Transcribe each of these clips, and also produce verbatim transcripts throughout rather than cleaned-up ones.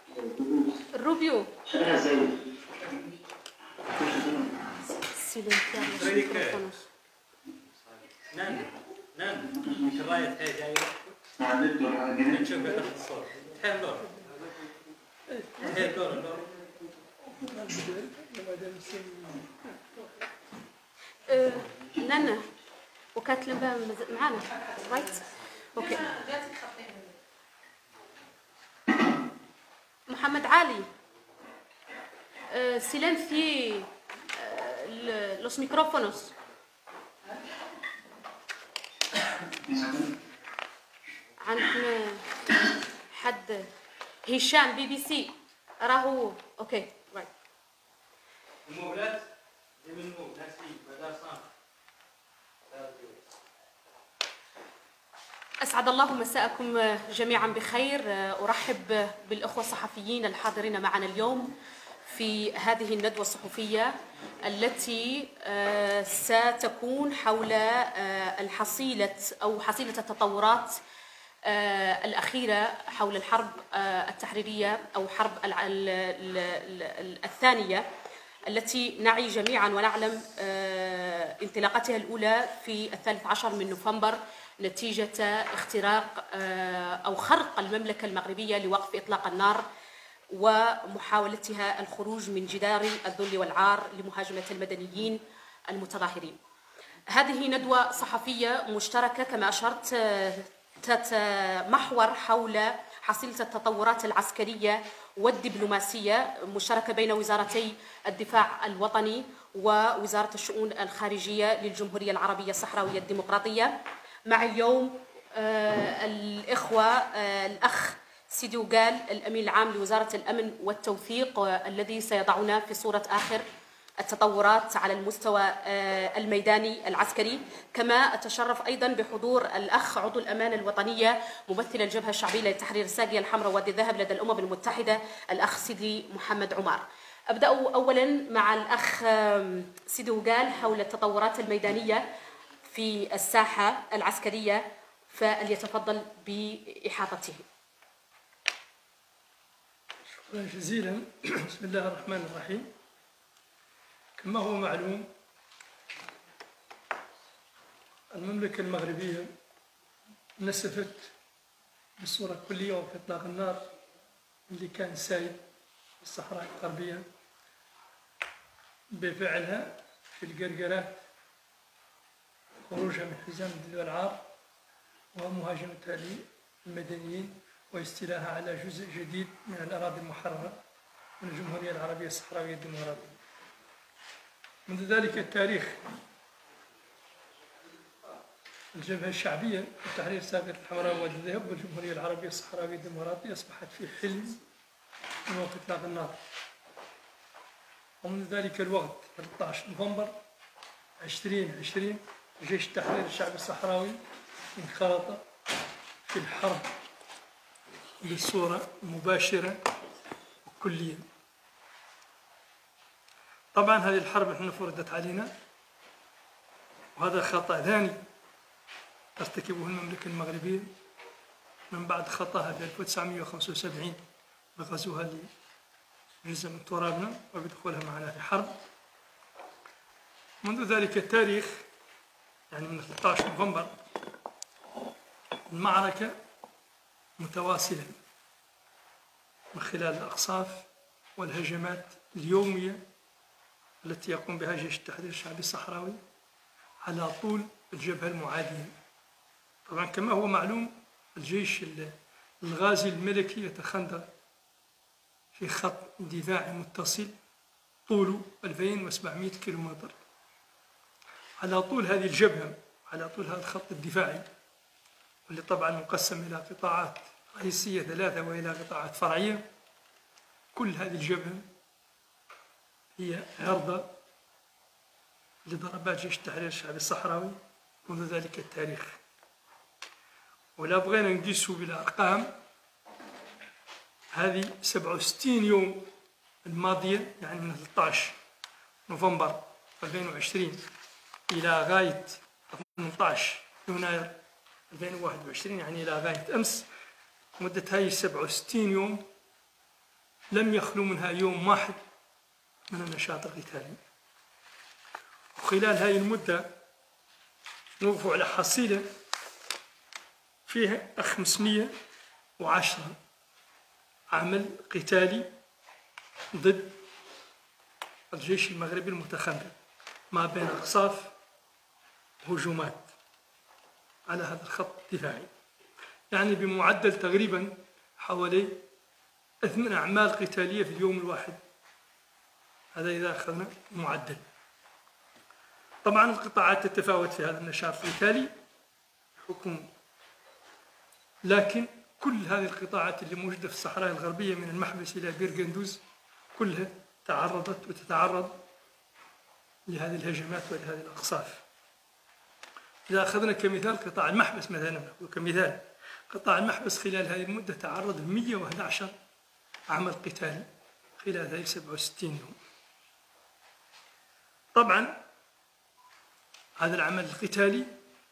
الروبيو نعم نعم الراية تحيي جاية نشوف بقى الصور تحيي اللور تحيي اللور اللور نانا وكاتلين بقى معانا رايت اوكي محمد علي سيلنسي los micrófonos عندنا حد هشام بي بي سي راهو اوكي رايت المولات دي من المول ناسي بدار صام أسعد الله مساءكم جميعا بخير. أرحب بالأخوة الصحفيين الحاضرين معنا اليوم في هذه الندوة الصحفية التي ستكون حول الحصيلة أو حصيلة التطورات الأخيرة حول الحرب التحريرية أو حرب الثانية التي نعي جميعا ونعلم انطلاقتها الأولى في الثالث عشر من نوفمبر نتيجة اختراق أو خرق المملكة المغربية لوقف إطلاق النار ومحاولتها الخروج من جدار الذل والعار لمهاجمة المدنيين المتظاهرين. هذه ندوة صحفية مشتركة كما أشرت تتمحور حول حصيلة التطورات العسكرية والدبلوماسية مشتركة بين وزارتي الدفاع الوطني ووزارة الشؤون الخارجية للجمهورية العربية الصحراوية الديمقراطية. مع اليوم آه الإخوة آه الأخ سيدي وقال الأمين العام لوزارة الأمن والتوثيق آه الذي سيضعنا في صورة آخر التطورات على المستوى آه الميداني العسكري. كما أتشرف أيضا بحضور الأخ عضو الأمانة الوطنية ممثل الجبهة الشعبية لتحرير الساقية الحمراء وادي الذهب لدى الأمم المتحدة الأخ سيدي محمد عمار. أبدأ أولا مع الأخ سيدي وقال حول التطورات الميدانية في الساحة العسكرية فليتفضل بإحاطته. شكرا جزيلا. بسم الله الرحمن الرحيم. كما هو معلوم المملكة المغربية نسفت بصورة كلية وفي إطلاق النار اللي كان سايد في الصحراء الغربية بفعلها في القرقرات خروجها من حزام الذل والعار ومهاجمتها للمدنيين واستيلاها على جزء جديد من الأراضي المحررة من الجمهورية العربية الصحراوية الديمقراطية. منذ ذلك التاريخ الجبهة الشعبية لتحرير الساقية الحمراء وادي الذهب والجمهورية العربية الصحراوية الديمقراطية أصبحت في حلم من وقت إطلاق النار. ومنذ ذلك الوقت ثلاثة عشر نوفمبر ألفين وعشرين جيش التحرير الشعبي الصحراوي انخرط في الحرب بصورة مباشرة وكلية. طبعا هذه الحرب نحن فرضت علينا وهذا خطأ ثاني ترتكبه المملكة المغربية من بعد خطأها في ألف وتسعمئة وخمسة وسبعين بغزوها لجزء من ترابنا وبدخولها معنا في حرب. منذ ذلك التاريخ يعني من ثلاثة عشر نوفمبر المعركة متواصلة من خلال الأقصاف والهجمات اليومية التي يقوم بها جيش التحرير الشعبي الصحراوي على طول الجبهة المعادية. طبعا كما هو معلوم الجيش الغازي الملكي يتخندق في خط دفاعي متصل طوله ألفين وسبعمئة كيلومتر على طول هذه الجبهة، على طول هذا الخط الدفاعي واللي طبعا مقسم إلى قطاعات رئيسية ثلاثة وإلى قطاعات فرعية. كل هذه الجبهة هي عرضة لضربات جيش التحرير الشعبي الصحراوي منذ ذلك التاريخ. ولا بغينا نقيسوا بالأرقام هذه سبعة وستين يوم الماضية يعني من ثلاثة عشر نوفمبر ألفين وعشرين إلى غاية ثمانية عشر يناير ألفين وواحد وعشرين يعني إلى غاية أمس. مدة هاي سبعة وستين يوم لم يخلو منها يوم واحد من النشاط القتالي. وخلال هذه المدة نوقف على حصيلة فيها خمسمئة وعشرة عمل قتالي ضد الجيش المغربي المتخلف، ما بين أقصاف هجومات على هذا الخط الدفاعي، يعني بمعدل تقريبا حوالي ثمان أعمال قتالية في اليوم الواحد. هذا إذا أخذنا معدل. طبعا القطاعات تتفاوت في هذا النشاط القتالي حكم، لكن كل هذه القطاعات اللي موجودة في الصحراء الغربية من المحبس إلى بير قندوز كلها تعرضت وتتعرض لهذه الهجمات ولهذه الأقصاف. إذا أخذنا كمثال قطاع المحبس مثلا، كمثال قطاع المحبس خلال هذه المدة تعرض ل مئة وأحد عشر عمل قتالي خلال هذه سبعة وستين يوم. طبعا هذا العمل القتالي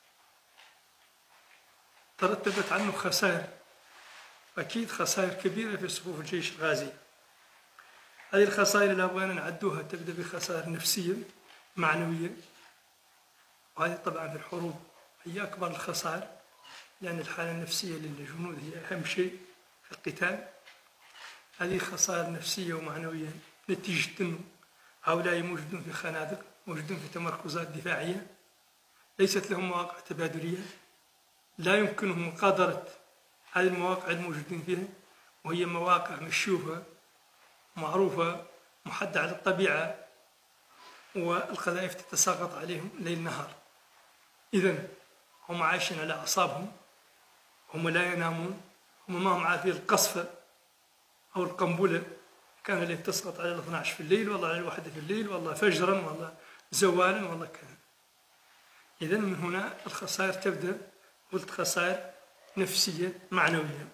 ترتبت عنه خسائر، أكيد خسائر كبيرة في صفوف الجيش الغازي. هذه الخسائر اللي بغينا نعدوها تبدأ بخسائر نفسية معنوية، وهذه طبعا في الحروب هي أكبر الخسائر، لأن الحالة النفسية للجنود هي أهم شيء في القتال. هذه خسائر نفسية ومعنوية نتيجة أنه هؤلاء موجودون في خنادق، موجودون في تمركزات دفاعية ليست لهم مواقع تبادلية، لا يمكنهم مقادرة هذه المواقع الموجودين فيها، وهي مواقع مشوفة معروفة محددة على الطبيعة، والقذائف تتساقط عليهم ليل نهار. إذن هم عايشين على أعصابهم، هم لا ينامون، هم ما هم عارفين القصفة أو القنبلة كان اللي تسقط على الاثنى عشر في الليل، والله على الواحدة في الليل، والله فجرا، والله زوالا، والله كذا. إذن من هنا الخسائر تبدأ، قلت خسائر نفسية معنوية.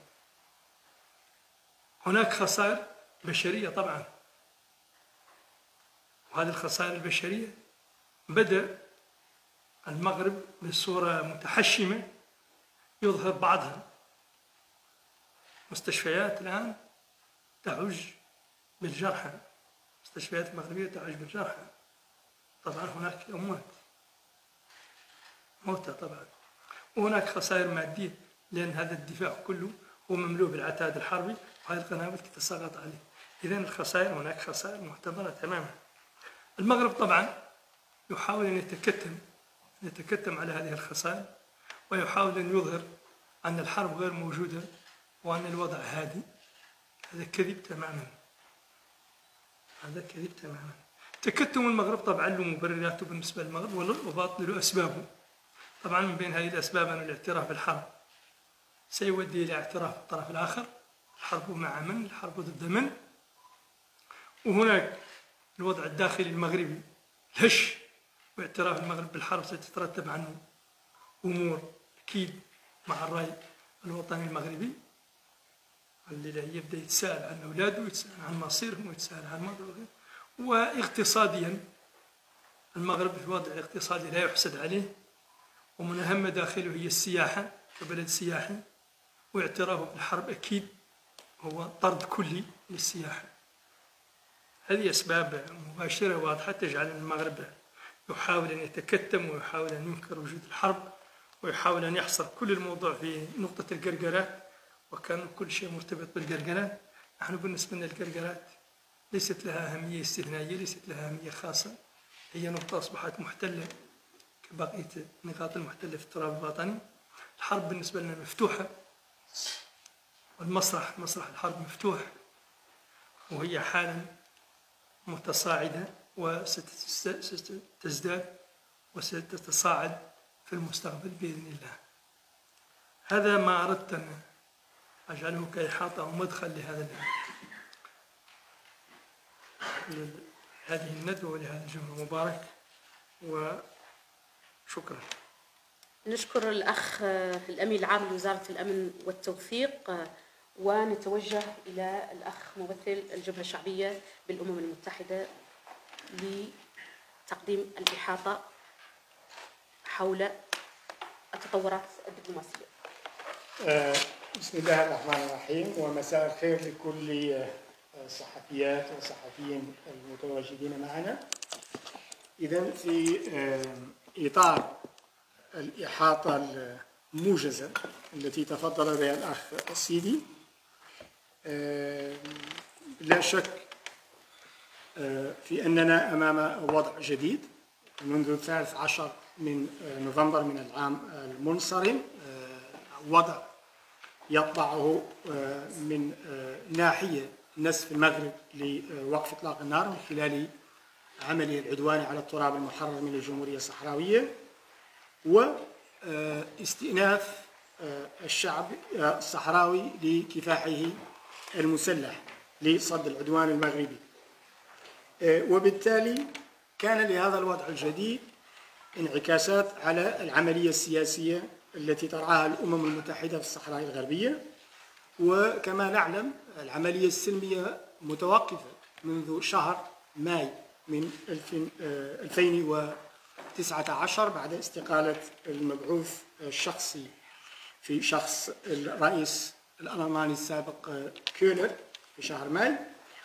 هناك خسائر بشرية طبعا، وهذه الخسائر البشرية بدأ المغرب بصورة متحشمة يظهر بعضها. مستشفيات الآن تعج بالجرحى، مستشفيات المغربية تعج بالجرحى. طبعا هناك أموات موتى طبعا، وهناك خسائر مادية، لأن هذا الدفاع كله هو مملوء بالعتاد الحربي، وهذه القنابل تتساقط عليه. إذن الخسائر، هناك خسائر معتبرة تماما. المغرب طبعا يحاول أن يتكتم يتكتم على هذه الخسائر، ويحاول أن يظهر أن الحرب غير موجودة وأن الوضع هادي. هذا كذب تماما، هذا كذب تماما. تكتم المغرب طبعا له مبرراته بالنسبة للمغرب، وباطل له أسبابه. طبعا من بين هذه الأسباب أن الاعتراف بالحرب سيؤدي إلى اعتراف الطرف الآخر. الحرب مع من؟ الحرب ضد من؟ وهناك الوضع الداخلي المغربي الهش، واعتراف المغرب بالحرب ستترتب عنه أمور أكيد مع الرأي الوطني المغربي، اللي يبدأ يتساءل عن أولاده، يتساءل عن مصيرهم، ويتساءل عن مصيرهم. واقتصاديا المغرب في وضع اقتصادي لا يحسد عليه، ومن أهم داخله هي السياحة كبلد سياحي، واعترافه بالحرب أكيد هو طرد كلي للسياحة. هذه أسباب مباشرة واضحة تجعل المغرب يحاول أن يتكتم، ويحاول أن ينكر وجود الحرب، ويحاول أن يحصر كل الموضوع في نقطة القرقرات، وكان كل شيء مرتبط بالقرقرات. نحن بالنسبة لنا القرقرات ليست لها أهمية استثنائية، ليست لها أهمية خاصة، هي نقطة أصبحت محتلة كبقية النقاط المحتلة في التراب الوطني. الحرب بالنسبة لنا مفتوحة، والمسرح مسرح الحرب مفتوح، وهي حالا متصاعدة وستزداد وستتصاعد في المستقبل بإذن الله. هذا ما أردت أن أجعله كإحاطة ومدخل لهذا هذه الندوة ولهذا الجمع المبارك، وشكرا. نشكر الأخ الأمين العام لوزارة الأمن والتوثيق، ونتوجه إلى الأخ ممثل الجبهة الشعبية بالأمم المتحدة لتقديم الإحاطة حول التطورات الدبلوماسية. بسم الله الرحمن الرحيم، ومساء الخير لكل الصحفيات والصحفيين المتواجدين معنا. إذن في إطار الإحاطة الموجزة التي تفضل بها الأخ السيدي، لا شك في أننا أمام وضع جديد منذ الثالث عشر من نوفمبر من العام المنصرم، وضع يطبعه من ناحية نسف المغرب لوقف إطلاق النار من خلال عمله العدواني على التراب المحرر من الجمهورية الصحراوية، واستئناف الشعب الصحراوي لكفاحه المسلح لصد العدوان المغربي. وبالتالي كان لهذا الوضع الجديد انعكاسات على العملية السياسية التي ترعاها الأمم المتحدة في الصحراء الغربية. وكما نعلم العملية السلمية متوقفة منذ شهر ماي من ألفين وتسعة عشر بعد استقالة المبعوث الشخصي في شخص الرئيس الألماني السابق كولر في شهر ماي،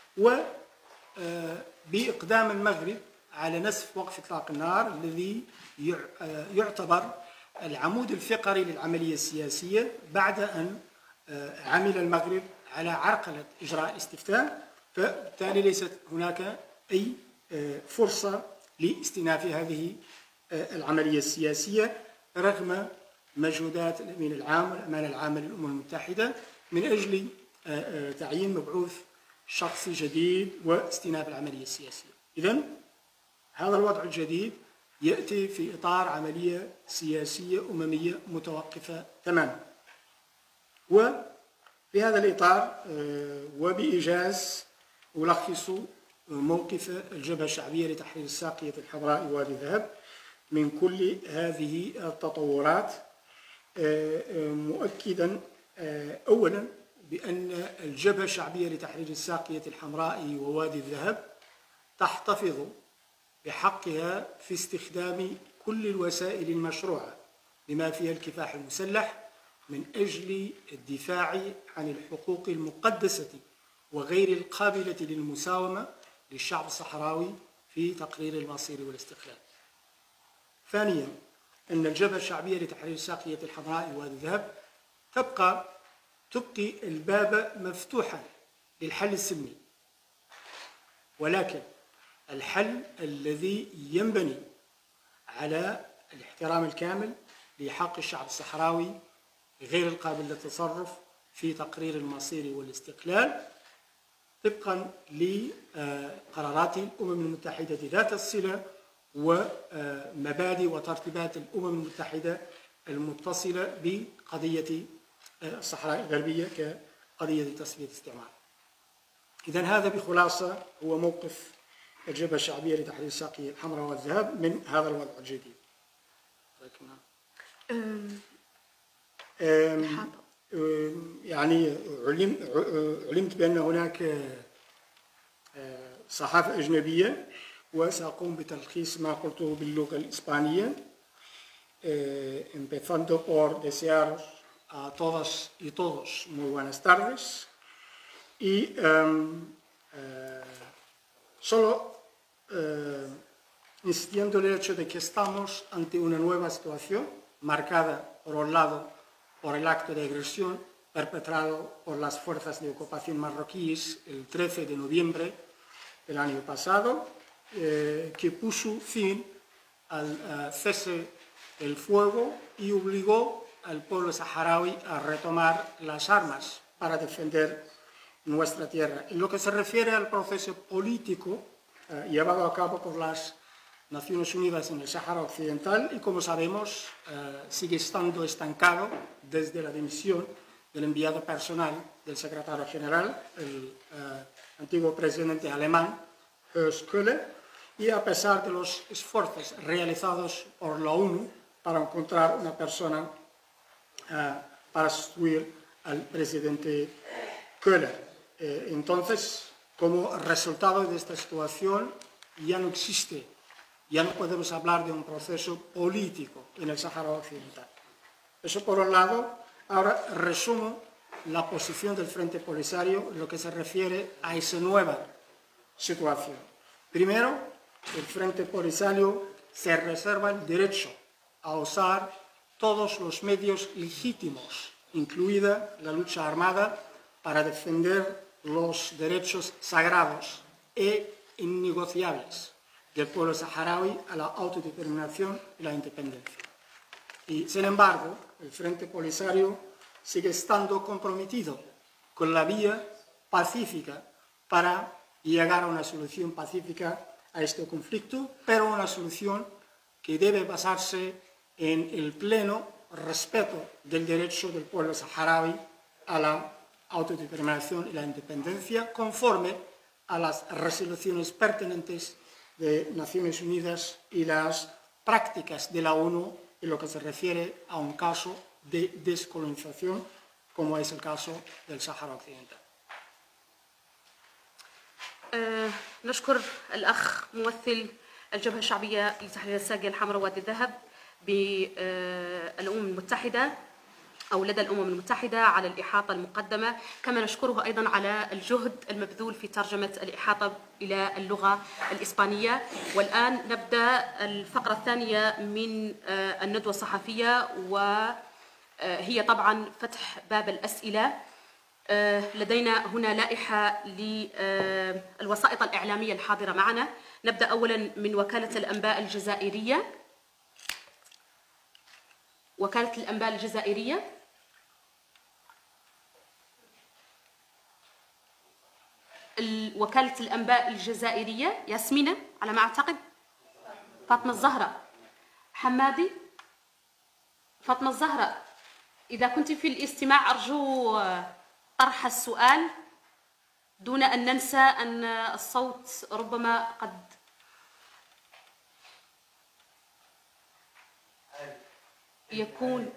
وبإقدام المغرب على نسف وقف إطلاق النار الذي يعتبر العمود الفقري للعملية السياسية بعد أن عمل المغرب على عرقلة إجراء الاستفتاء. فبالتالي ليست هناك أي فرصة لاستئناف هذه العملية السياسية رغم مجهودات الأمين العام والأمانة العامة للأمم المتحدة من أجل تعيين مبعوث شخصي جديد واستئناف العملية السياسية. إذن هذا الوضع الجديد يأتي في إطار عملية سياسية أممية متوقفة تماما. وفي هذا الإطار وبإيجاز ألخص موقف الجبهة الشعبية لتحرير الساقية الحمراء ووادي الذهب من كل هذه التطورات، مؤكدا أولا بأن الجبهة الشعبية لتحرير الساقية الحمراء ووادي الذهب تحتفظ بحقها في استخدام كل الوسائل المشروعة بما فيها الكفاح المسلح من أجل الدفاع عن الحقوق المقدسة وغير القابلة للمساومة للشعب الصحراوي في تقرير المصير والاستقلال. ثانيا أن الجبهة الشعبية لتحرير الساقية الحمراء ووادي الذهب تبقى تبقي الباب مفتوحا للحل السلمي، ولكن الحل الذي ينبني على الاحترام الكامل لحق الشعب الصحراوي غير القابل للتصرف في تقرير المصير والاستقلال طبقا لقرارات الأمم المتحدة ذات الصلة ومبادئ وترتيبات الأمم المتحدة المتصلة بقضية الصحراء الغربية كقضية تسوية استعمار. إذن هذا بخلاصة هو موقف الجبهة الشعبية لتحرير الساقية الحمراء والذهب من هذا الوضع الجديد. يعني علم علمت بأن هناك صحافة أجنبية وسأقوم بتلخيص ما قلته باللغة الإسبانية. Empezando por desearos a todas y todos muy buenas tardes y um, uh, solo uh, insistiendo en el hecho de que estamos ante una nueva situación marcada por un lado por el acto de agresión perpetrado por las fuerzas de ocupación marroquíes el trece de noviembre del año pasado, eh, que puso fin al uh, cese del fuego y obligó al pueblo saharaui a retomar las armas para defender nuestra tierra. En lo que se refiere al proceso político eh, llevado a cabo por las Naciones Unidas en el Sáhara Occidental y, como sabemos, eh, sigue estando estancado desde la dimisión del enviado personal del secretario general, el eh, antiguo presidente alemán, Horst Köhler, y a pesar de los esfuerzos realizados por la ONU para encontrar una persona uh, para sustituir al presidente Köhler. Eh, entonces, como resultado de esta situación, ya no existe, ya no podemos hablar de un proceso político en el Sáhara Occidental. Eso por un lado. Ahora resumo la posición del Frente Polisario en lo que se refiere a esa nueva situación. Primero, el Frente Polisario se reserva el derecho a usar todos los medios legítimos, incluida la lucha armada, para defender los derechos sagrados e innegociables del pueblo saharaui a la autodeterminación y la independencia. Y, sin embargo, el Frente Polisario sigue estando comprometido con la vía pacífica para llegar a una solución pacífica a este conflicto, pero una solución que debe basarse en el pleno respeto del derecho del pueblo saharaui a la autodeterminación y la independencia, conforme a las resoluciones pertinentes de Naciones Unidas y las prácticas de la ONU en lo que se refiere a un caso de descolonización, como es el caso del Sáhara Occidental. أه نشكر الأخ ممثل الجبهة الشعبية لتحرير الساقية الحمراء وادي الذهب بالأمم المتحدة أو لدى الأمم المتحدة على الإحاطة المقدمة، كما نشكره أيضا على الجهد المبذول في ترجمة الإحاطة إلى اللغة الإسبانية. والآن نبدأ الفقرة الثانية من الندوة الصحفية، وهي طبعا فتح باب الأسئلة. لدينا هنا لائحة للوسائط الإعلامية الحاضرة معنا. نبدأ أولا من وكالة الأنباء الجزائرية. وكالة الأنباء الجزائرية، وكالة الأنباء الجزائرية ياسمينة على ما أعتقد، فاطمة الزهراء، حمادي، فاطمة الزهراء، إذا كنت في الاستماع أرجو طرح السؤال دون أن ننسى أن الصوت ربما قد يكون.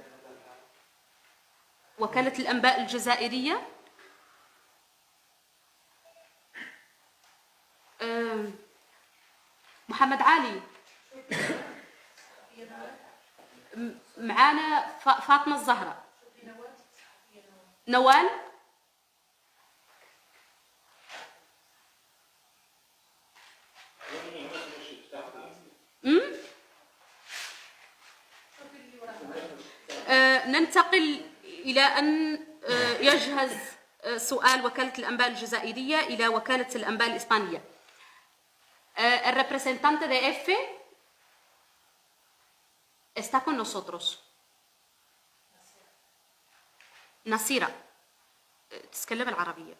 وكالة الأنباء الجزائرية، محمد علي، معانا فاطمة الزهراء، نوال، ننتقل إلى أن يجهز سؤال وكالة الأنباء الجزائرية إلى وكالة الأنباء الإسبانية. El representante de EFE está con nosotros. نصيرة تتكلم العربية.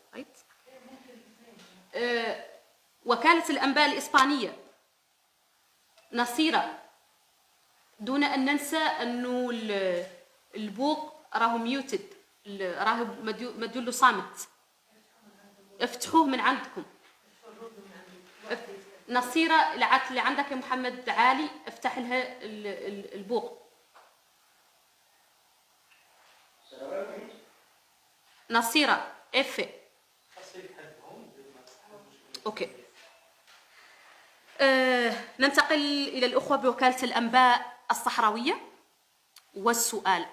وكالة الأنباء الإسبانية نصيرة، دون أن ننسى أنه البوق راهو ميوتد، راهو مديول له صامت، افتحوه من عندكم. نصيرة اللي عندك يا محمد علي افتح لها البوق. نصيرة اف اوكي. آه، ننتقل إلى الأخوة بوكالة الأنباء الصحراوية والسؤال.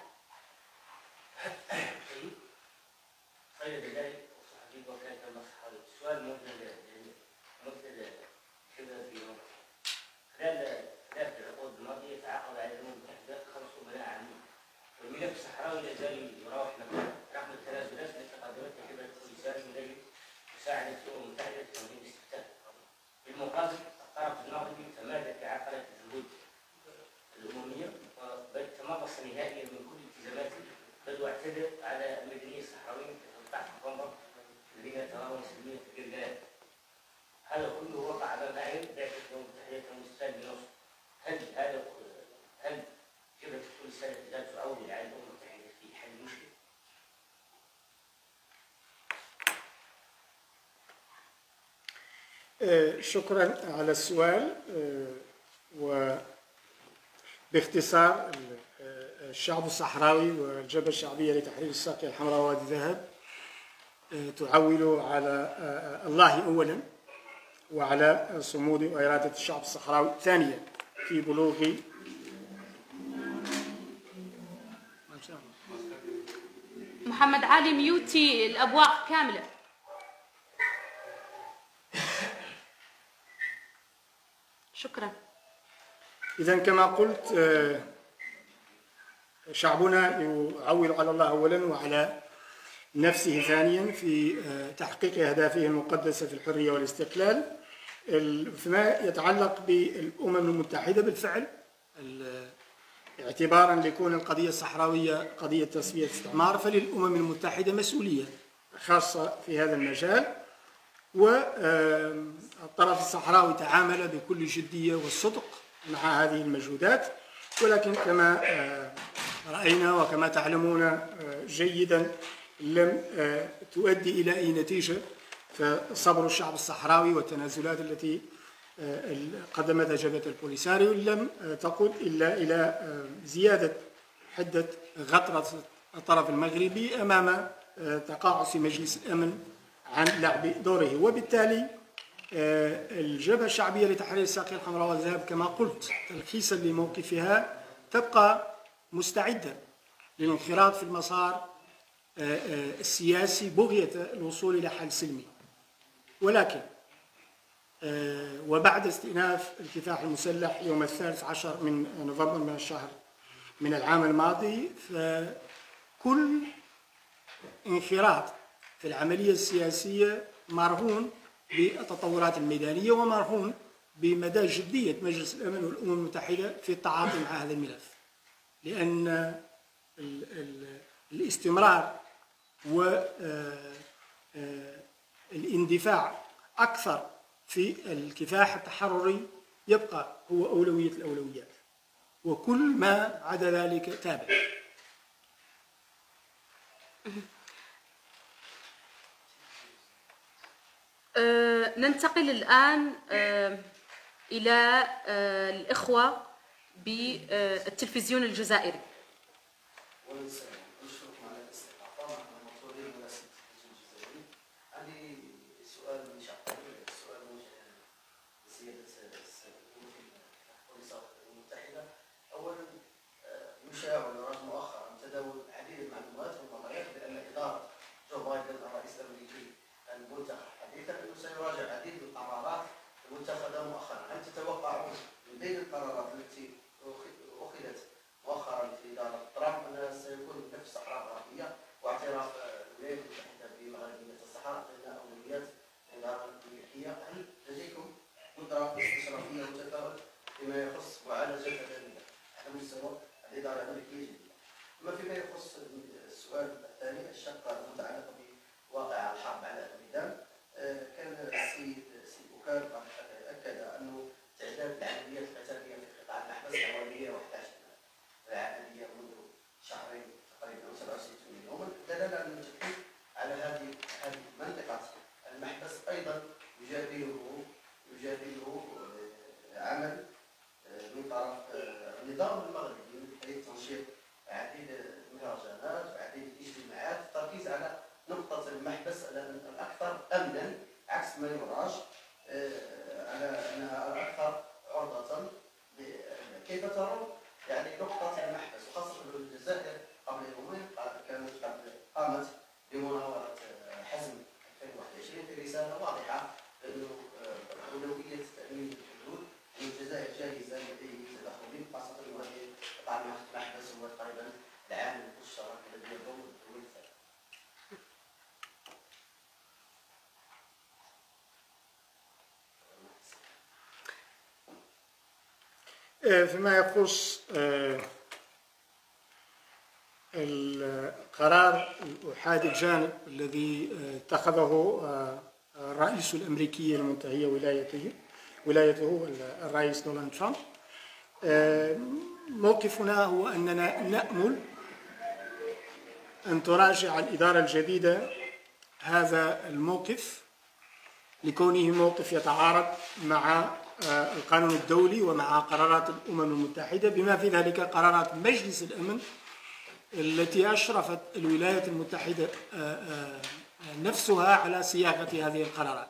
والملف الصحراوي لا زال يراوح رغم التنازلات التي قدمتها جبهة البوليساريو من أجل مساعدة الأمم المتحدة في تنظيم الاستفتاء. بالمقابل الطرف الناضل تمادى في عقلة الجهود الأممية، بل تمغص نهائيا من كل التزاماته، بل واعتدى على المدنيين الصحراويين في ثلاثة عشر نوفمبر الذين تظاهروا سلميا في جرجان. هذا كله وقع أمام أعين بعثة الأمم المتحدة المستقبل بنصر. هل هذا هل جبهة البوليساريو لا تعول على الأمم المتحدة في حل المشكلة؟ شكرا على السؤال. وباختصار الشعب الصحراوي والجبهة الشعبية لتحرير الساقية الحمراء وادي الذهب تعول على الله أولا، وعلى صمود وإرادة الشعب الصحراوي ثانيا في بلوغ محمد علي ميوتي الأبواق كاملة. شكرا. إذا كما قلت شعبنا يعول على الله أولا وعلى نفسه ثانيا في تحقيق أهدافه المقدسة في الحرية والاستقلال. فيما يتعلق بالأمم المتحدة بالفعل اعتبارا لكون القضية الصحراوية قضية تسوية استعمار، فللأمم المتحدة مسؤولية خاصة في هذا المجال، والطرف الصحراوي تعامل بكل جدية والصدق مع هذه المجهودات، ولكن كما رأينا وكما تعلمون جيدا لم تؤدي إلى أي نتيجة. فصبر الشعب الصحراوي والتنازلات التي قدمتها جبهة البوليساريو لم تقل إلا إلى زيادة حدة غطرسة الطرف المغربي أمام تقاعس مجلس الأمن عن لعب دوره. وبالتالي الجبهة الشعبية لتحرير الساقية الحمراء والذهب كما قلت تلخيصا لموقفها تبقى مستعدة للانخراط في المسار السياسي بغية الوصول إلى حل سلمي، ولكن وبعد استئناف الكفاح المسلح يوم الثالث عشر من نوفمبر من الشهر من العام الماضي، فكل انخراط في العملية السياسية مرهون بالتطورات الميدانية ومرهون بمدى جدية مجلس الأمن والأمم المتحدة في التعاطي مع هذا الملف، لأن ال ال الاستمرار والاندفاع أكثر في الكفاح التحرري يبقى هو أولوية الأولويات، وكل ما عدا ذلك تابع. أه ننتقل الآن أه إلى أه الإخوة بالتلفزيون الجزائري. فيما يخص القرار الأحادي الجانب الذي اتخذه الرئيس الأمريكي المنتهي ولايته ولايته الرئيس دونالد ترامب، موقفنا هو أننا نأمل أن تراجع الإدارة الجديدة هذا الموقف لكونه موقف يتعارض مع القانون الدولي ومع قرارات الأمم المتحدة، بما في ذلك قرارات مجلس الأمن التي أشرفت الولايات المتحدة نفسها على صياغة هذه القرارات،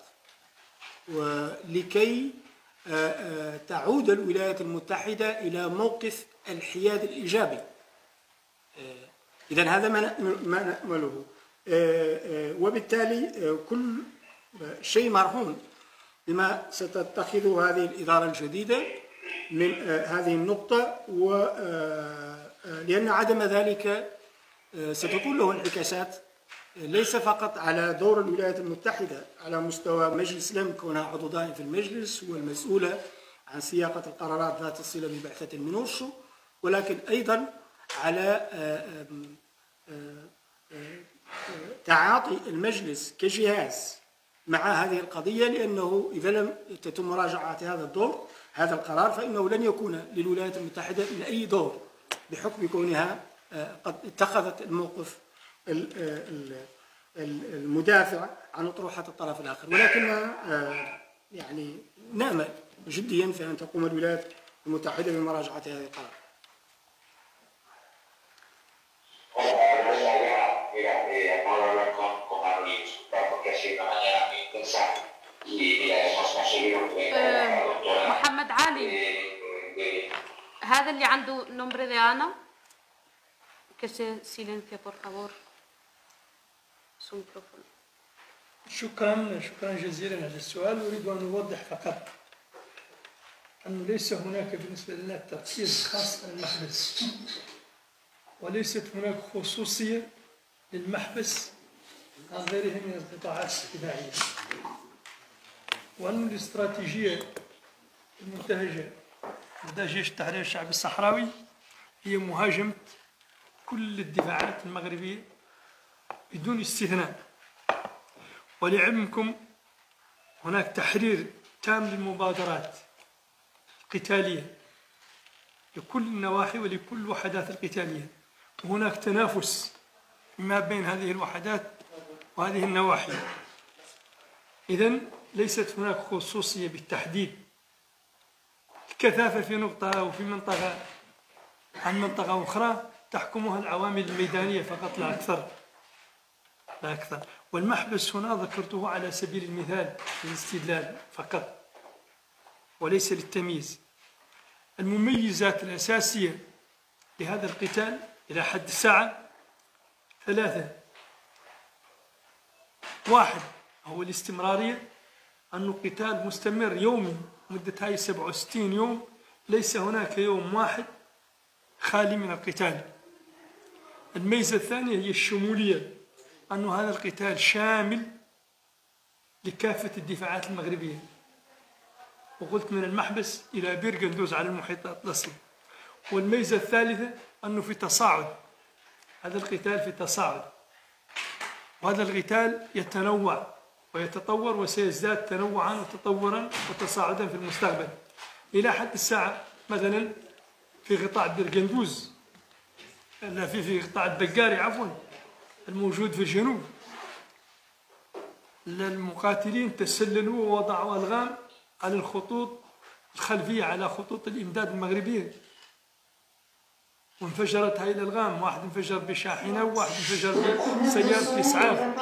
ولكي تعود الولايات المتحدة إلى موقف الحياد الإيجابي إذن هذا ما نأمله. وبالتالي كل شيء مرهون بما ستتخذه هذه الإدارة الجديدة من هذه النقطة، ولأن عدم ذلك ستكون له انعكاسات ليس فقط على دور الولايات المتحدة على مستوى مجلس الأمن كونها عضو دائم في المجلس والمسؤولة عن سياقة القرارات ذات الصلة ببعثة المنورسو، ولكن أيضا على تعاطي المجلس كجهاز مع هذه القضية، لأنه إذا لم تتم مراجعة هذا الدور هذا القرار فإنه لن يكون للولايات المتحدة من أي دور بحكم كونها قد اتخذت الموقف المدافع عن أطروحة الطرف الآخر. ولكن يعني نأمل جديا في أن تقوم الولايات المتحدة بمراجعة هذا القرار. محمد علي، هذا اللي عنده nombre de Ana que se silencie por favor su micrófono. شكرا شكرا جزيلا على السؤال. أريد أن أوضح فقط أنه ليس هناك بالنسبة لنا تركيز خاص على المحبس، وليست هناك خصوصية للمحبس عن غيره من القطاعات الاجتماعية، وأن الاستراتيجية المنتهجة لدى جيش التحرير الشعبي الصحراوي هي مهاجمة كل الدفاعات المغربية بدون استثناء. ولعلمكم هناك تحرير تام للمبادرات القتالية لكل النواحي ولكل الوحدات القتالية، وهناك تنافس ما بين هذه الوحدات وهذه النواحي. إذن ليست هناك خصوصية بالتحديد الكثافة في نقطة أو في منطقة عن منطقة أخرى تحكمها العوامل الميدانية فقط لا أكثر لا أكثر. والمحبس هنا ذكرته على سبيل المثال للاستدلال فقط وليس للتمييز. المميزات الأساسية لهذا القتال إلى حد الساعة ثلاثة. واحد هو الاستمرارية، أنه قتال مستمر يومي مدة هاي سبعة وستين يوم، ليس هناك يوم واحد خالي من القتال. الميزة الثانية هي الشمولية، أن هذا القتال شامل لكافة الدفاعات المغربية، وقلت من المحبس إلى بير قندوز على المحيط الأطلسي. والميزة الثالثة أنه في تصاعد، هذا القتال في تصاعد، وهذا القتال يتنوع ويتطور وسيزداد تنوعا وتطورا وتصاعدا في المستقبل. إلى حد الساعة مثلا في قطاع بير قندوز، لا في في قطاع الدقاري عفوا الموجود في الجنوب، المقاتلين تسللوا ووضعوا ألغام على الخطوط الخلفية على خطوط الإمداد المغربية، وانفجرت هاي الألغام، واحد انفجر بشاحنة وواحد انفجر بسيارة إسعاف.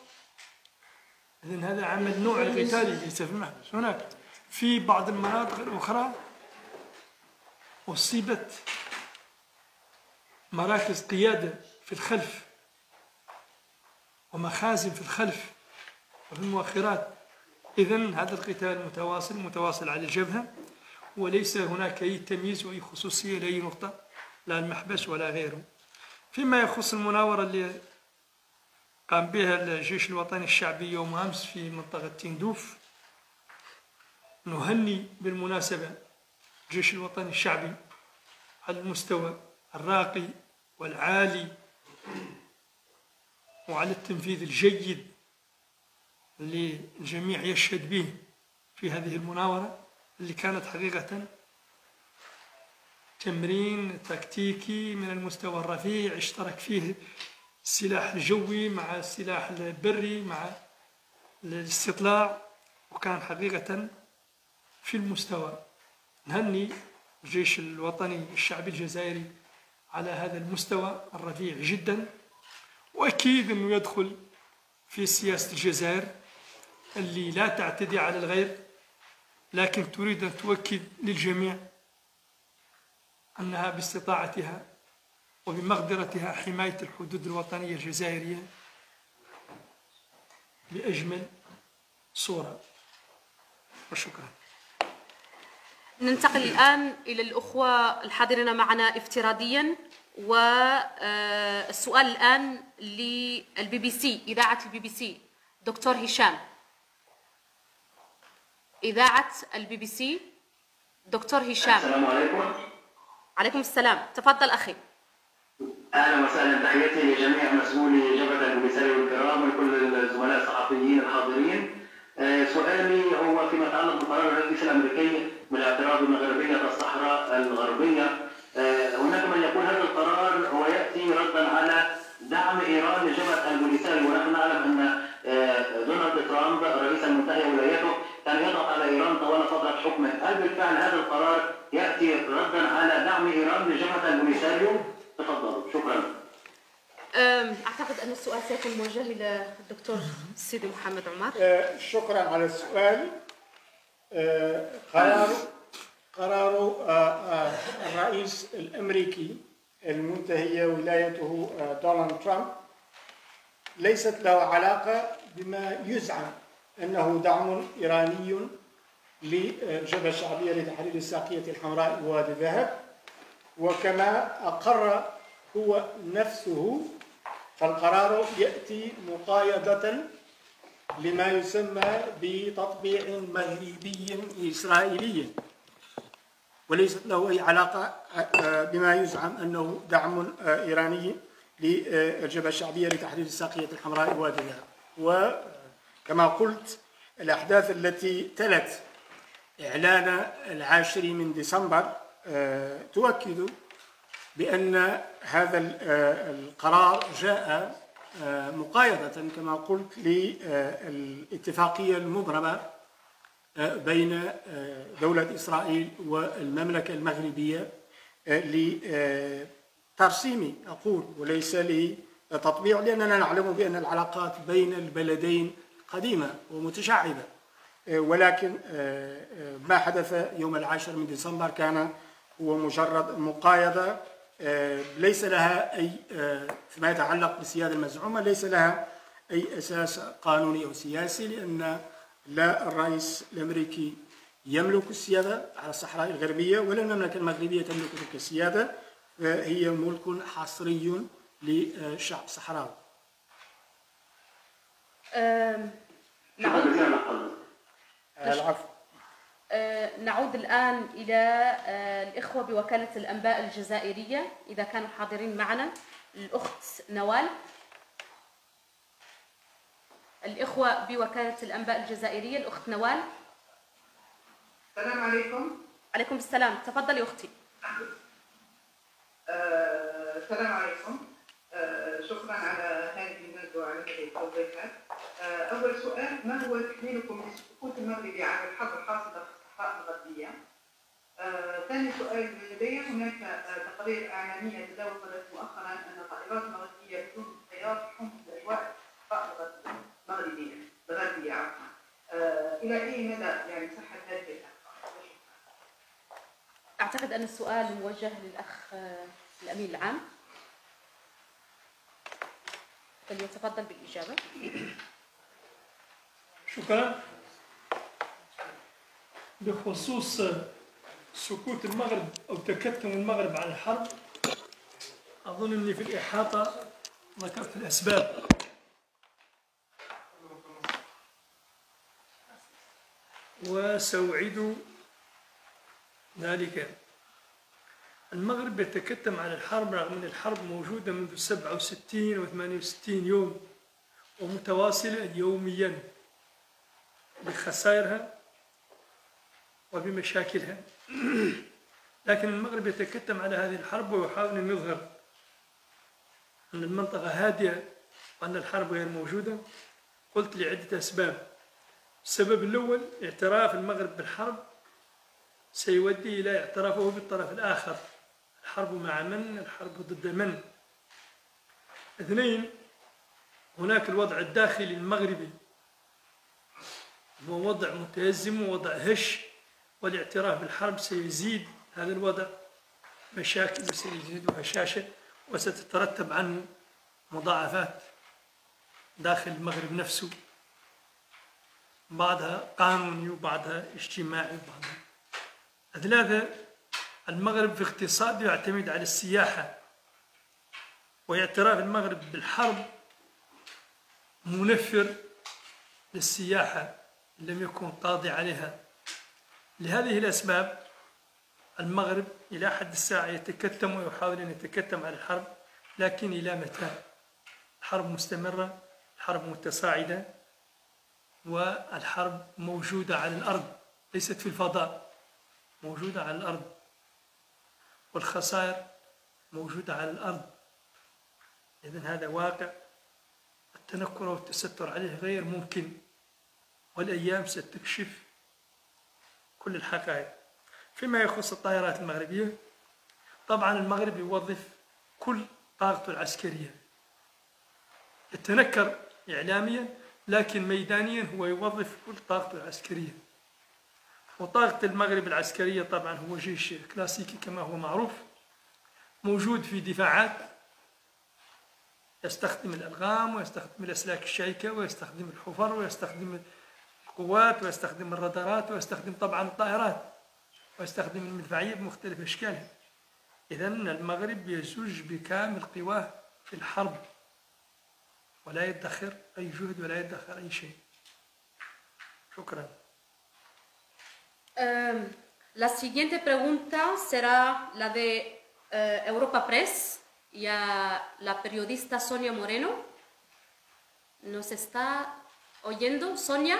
إذن هذا عمل نوع القتالي ليس في المحبس. هناك في بعض المناطق الأخرى أصيبت مراكز قيادة في الخلف ومخازن في الخلف وفي المؤخرات. إذن هذا القتال متواصل متواصل على الجبهة، وليس هناك أي تمييز وأي خصوصية لأي نقطة، لا المحبس ولا غيره. فيما يخص المناورة اللي قام بها الجيش الوطني الشعبي يوم أمس في منطقة تندوف، نهني بالمناسبة الجيش الوطني الشعبي على المستوى الراقي والعالي وعلى التنفيذ الجيد اللي الجميع يشهد به في هذه المناورة، اللي كانت حقيقة تمرين تكتيكي من المستوى الرفيع، اشترك فيه السلاح الجوي مع السلاح البري مع الاستطلاع، وكان حقيقة في المستوى. نهني الجيش الوطني الشعبي الجزائري على هذا المستوى الرفيع جدا، وأكيد أنه يدخل في سياسة الجزائر اللي لا تعتدي على الغير، لكن تريد أن تؤكد للجميع أنها باستطاعتها وبمقدرتها حماية الحدود الوطنية الجزائرية بأجمل صورة. وشكرا. ننتقل الآن إلى الأخوة الحاضرين معنا افتراضيا، والسؤال الآن للبي بي سي، إذاعة البي بي سي. دكتور هشام، إذاعة البي بي سي، دكتور هشام. السلام عليكم. عليكم السلام، تفضل أخي. أهلا وسهلا، تحياتي لجميع مسؤولي جبهة البوليساريو الكرام وكل الزملاء الصحفيين الحاضرين. سؤالي هو فيما يتعلق بقرار الرئيس الأمريكي بالاعتراف بمغربية الصحراء الغربية. هناك من يقول هذا القرار هو يأتي ردا على دعم إيران لجبهة البوليساريو، ونحن نعلم أن دونالد ترامب رئيس المنتهية ولايته كان يضغط على إيران طوال فترة حكمه. هل بالفعل هذا القرار يأتي ردا على دعم إيران لجبهة البوليساريو؟ تفضلوا. شكرا. أعتقد أن السؤال سيكون موجه إلى الدكتور سيدي محمد عمر. شكرا على السؤال. قرار قرار الرئيس الأمريكي المنتهي ولايته دونالد ترامب ليست له علاقة بما يزعم أنه دعم إيراني للجبهة الشعبية لتحرير الساقية الحمراء ووادي الذهب، وكما أقر هو نفسه فالقرار يأتي مقايضة لما يسمى بتطبيع مغربي إسرائيلي، وليست له أي علاقة بما يزعم أنه دعم إيراني للجبهة الشعبية لتحرير الساقية الحمراء ووادي الذهب. وكما قلت، الأحداث التي تلت إعلان العاشر من ديسمبر تؤكد بأن هذا القرار جاء مقايضة كما قلت للاتفاقية المبرمة بين دولة إسرائيل والمملكة المغربية لترسيم أقول وليس لتطبيع، لأننا نعلم بأن العلاقات بين البلدين قديمة ومتشعبة، ولكن ما حدث يوم العاشر من ديسمبر كان هو مجرد مقايضة ليس لها أي فيما يتعلق بالسيادة المزعومة ليس لها أي أساس قانوني أو سياسي، لأن لا الرئيس الأمريكي يملك السيادة على الصحراء الغربية ولا المملكة المغربية تملك تلك السيادة، هي ملك حصري للشعب الصحراوي. نعود العفو. نعود الآن إلى الإخوة بوكالة الأنباء الجزائرية إذا كانوا حاضرين معنا. الأخت نوال. الإخوة بوكالة الأنباء الجزائرية، الأخت نوال. السلام عليكم. عليكم السلام، تفضلي أختي. أه، السلام عليكم. أه، شكرا على هذه الندوة وعلى هذه التوضيحات. أه، أول سؤال، ما هو تحليلكم للسقوط المغربي على الحرب الحاصلة في الصحراء الغربية؟ أه، ثاني سؤال لدي، هناك أه، تقارير إعلامية تداولت مؤخرا أن طائرات مغربية بدون طيار تحوم في الأجواء الصحراء المغربية الغربية عفوا. أه، إلى أي مدى يعني صحة هذه الأخبار؟ أعتقد أن السؤال موجه للأخ الأمين العام، فليتفضل بالإجابة. شكرا. بخصوص سكوت المغرب أو تكتم المغرب عن الحرب، أظن أني في الإحاطة ذكرت الأسباب. وسأعيد ذلك. المغرب يتكتم عن الحرب رغم أن الحرب موجودة منذ سبعة وستين وثمانية وستين يوم ومتواصلة يوميا بخسائرها وبمشاكلها، لكن المغرب يتكتم على هذه الحرب ويحاول أن يظهر أن المنطقة هادئة وأن الحرب غير موجودة. قلت لعدة أسباب. السبب الأول، اعتراف المغرب بالحرب سيؤدي إلى اعترافه بالطرف الآخر. الحرب مع من؟ الحرب ضد من؟ اثنين، هناك الوضع الداخلي المغربي هو وضع متأزم ووضع هش، والاعتراف بالحرب سيزيد هذا الوضع مشاكل وسيزيد هشاشة وستترتب عن مضاعفات داخل المغرب نفسه، بعضها قانوني وبعضها اجتماعي وبعضها ثلاثة. المغرب في اقتصاده يعتمد على السياحة، واعتراف المغرب بالحرب منفر للسياحة لم يكن قاضي عليها. لهذه الأسباب المغرب إلى حد الساعة يتكتم ويحاول أن يتكتم على الحرب، لكن إلى متى؟ الحرب مستمرة، الحرب متصاعدة، والحرب موجودة على الأرض ليست في الفضاء، موجودة على الأرض، والخسائر موجودة على الأرض. إذن هذا واقع التنكر والتستر عليه غير ممكن، والأيام ستكشف كل الحقائق. فيما يخص الطائرات المغربية، طبعا المغرب يوظف كل طاقته العسكرية، يتنكر إعلاميا لكن ميدانيا هو يوظف كل طاقته العسكرية. وطاقة المغرب العسكرية طبعا هو جيش كلاسيكي كما هو معروف، موجود في دفاعات، يستخدم الألغام ويستخدم الأسلاك الشائكة ويستخدم الحفر ويستخدم القوات ويستخدم الرادارات ويستخدم طبعا الطائرات ويستخدم المدفعية بمختلف أشكالها. إذن المغرب يزج بكامل قواه في الحرب، ولا يدخر أي جهد ولا يدخر أي شيء. شكرا. Um, la siguiente pregunta será la de uh, Europa Press y a la periodista Sonia Moreno. ¿Nos está oyendo, Sonia?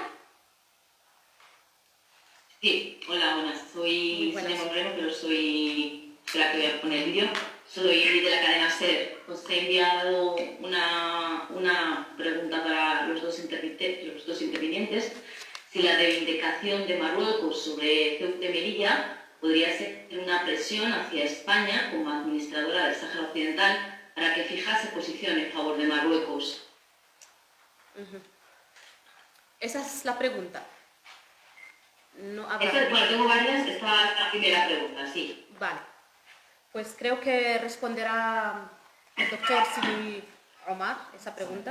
Sí, hola, buenas. Soy Sonia Moreno, pero soy la que voy a poner el vídeo. Soy de la cadena SER. Os he enviado una, una pregunta para los dos, los dos intervinientes. Si la reivindicación de Marruecos sobre Ceuta y Melilla podría ser una presión hacia España como administradora del Sáhara Occidental para que fijase posición en favor de Marruecos. Uh-huh. Esa es la pregunta. No habrá... Esta, bueno, tengo varias. Esta es la primera pregunta, sí. Vale. Pues creo que responderá el doctor Sidi Omar esa pregunta.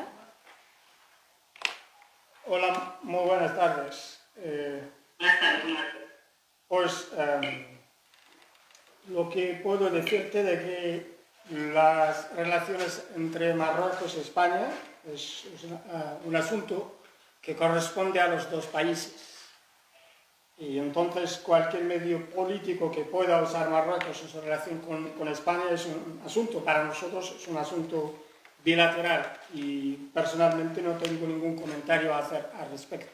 Hola, muy buenas tardes. Eh, buenas tardes, Omar. Pues eh, lo que puedo decirte de que las relaciones entre Marruecos y España es, es una, uh, un asunto que corresponde a los dos países. Y entonces cualquier medio político que pueda usar Marruecos en su relación con, con España es un asunto, para nosotros es un asunto bilateral y personalmente no tengo ningún comentario a hacer al respecto.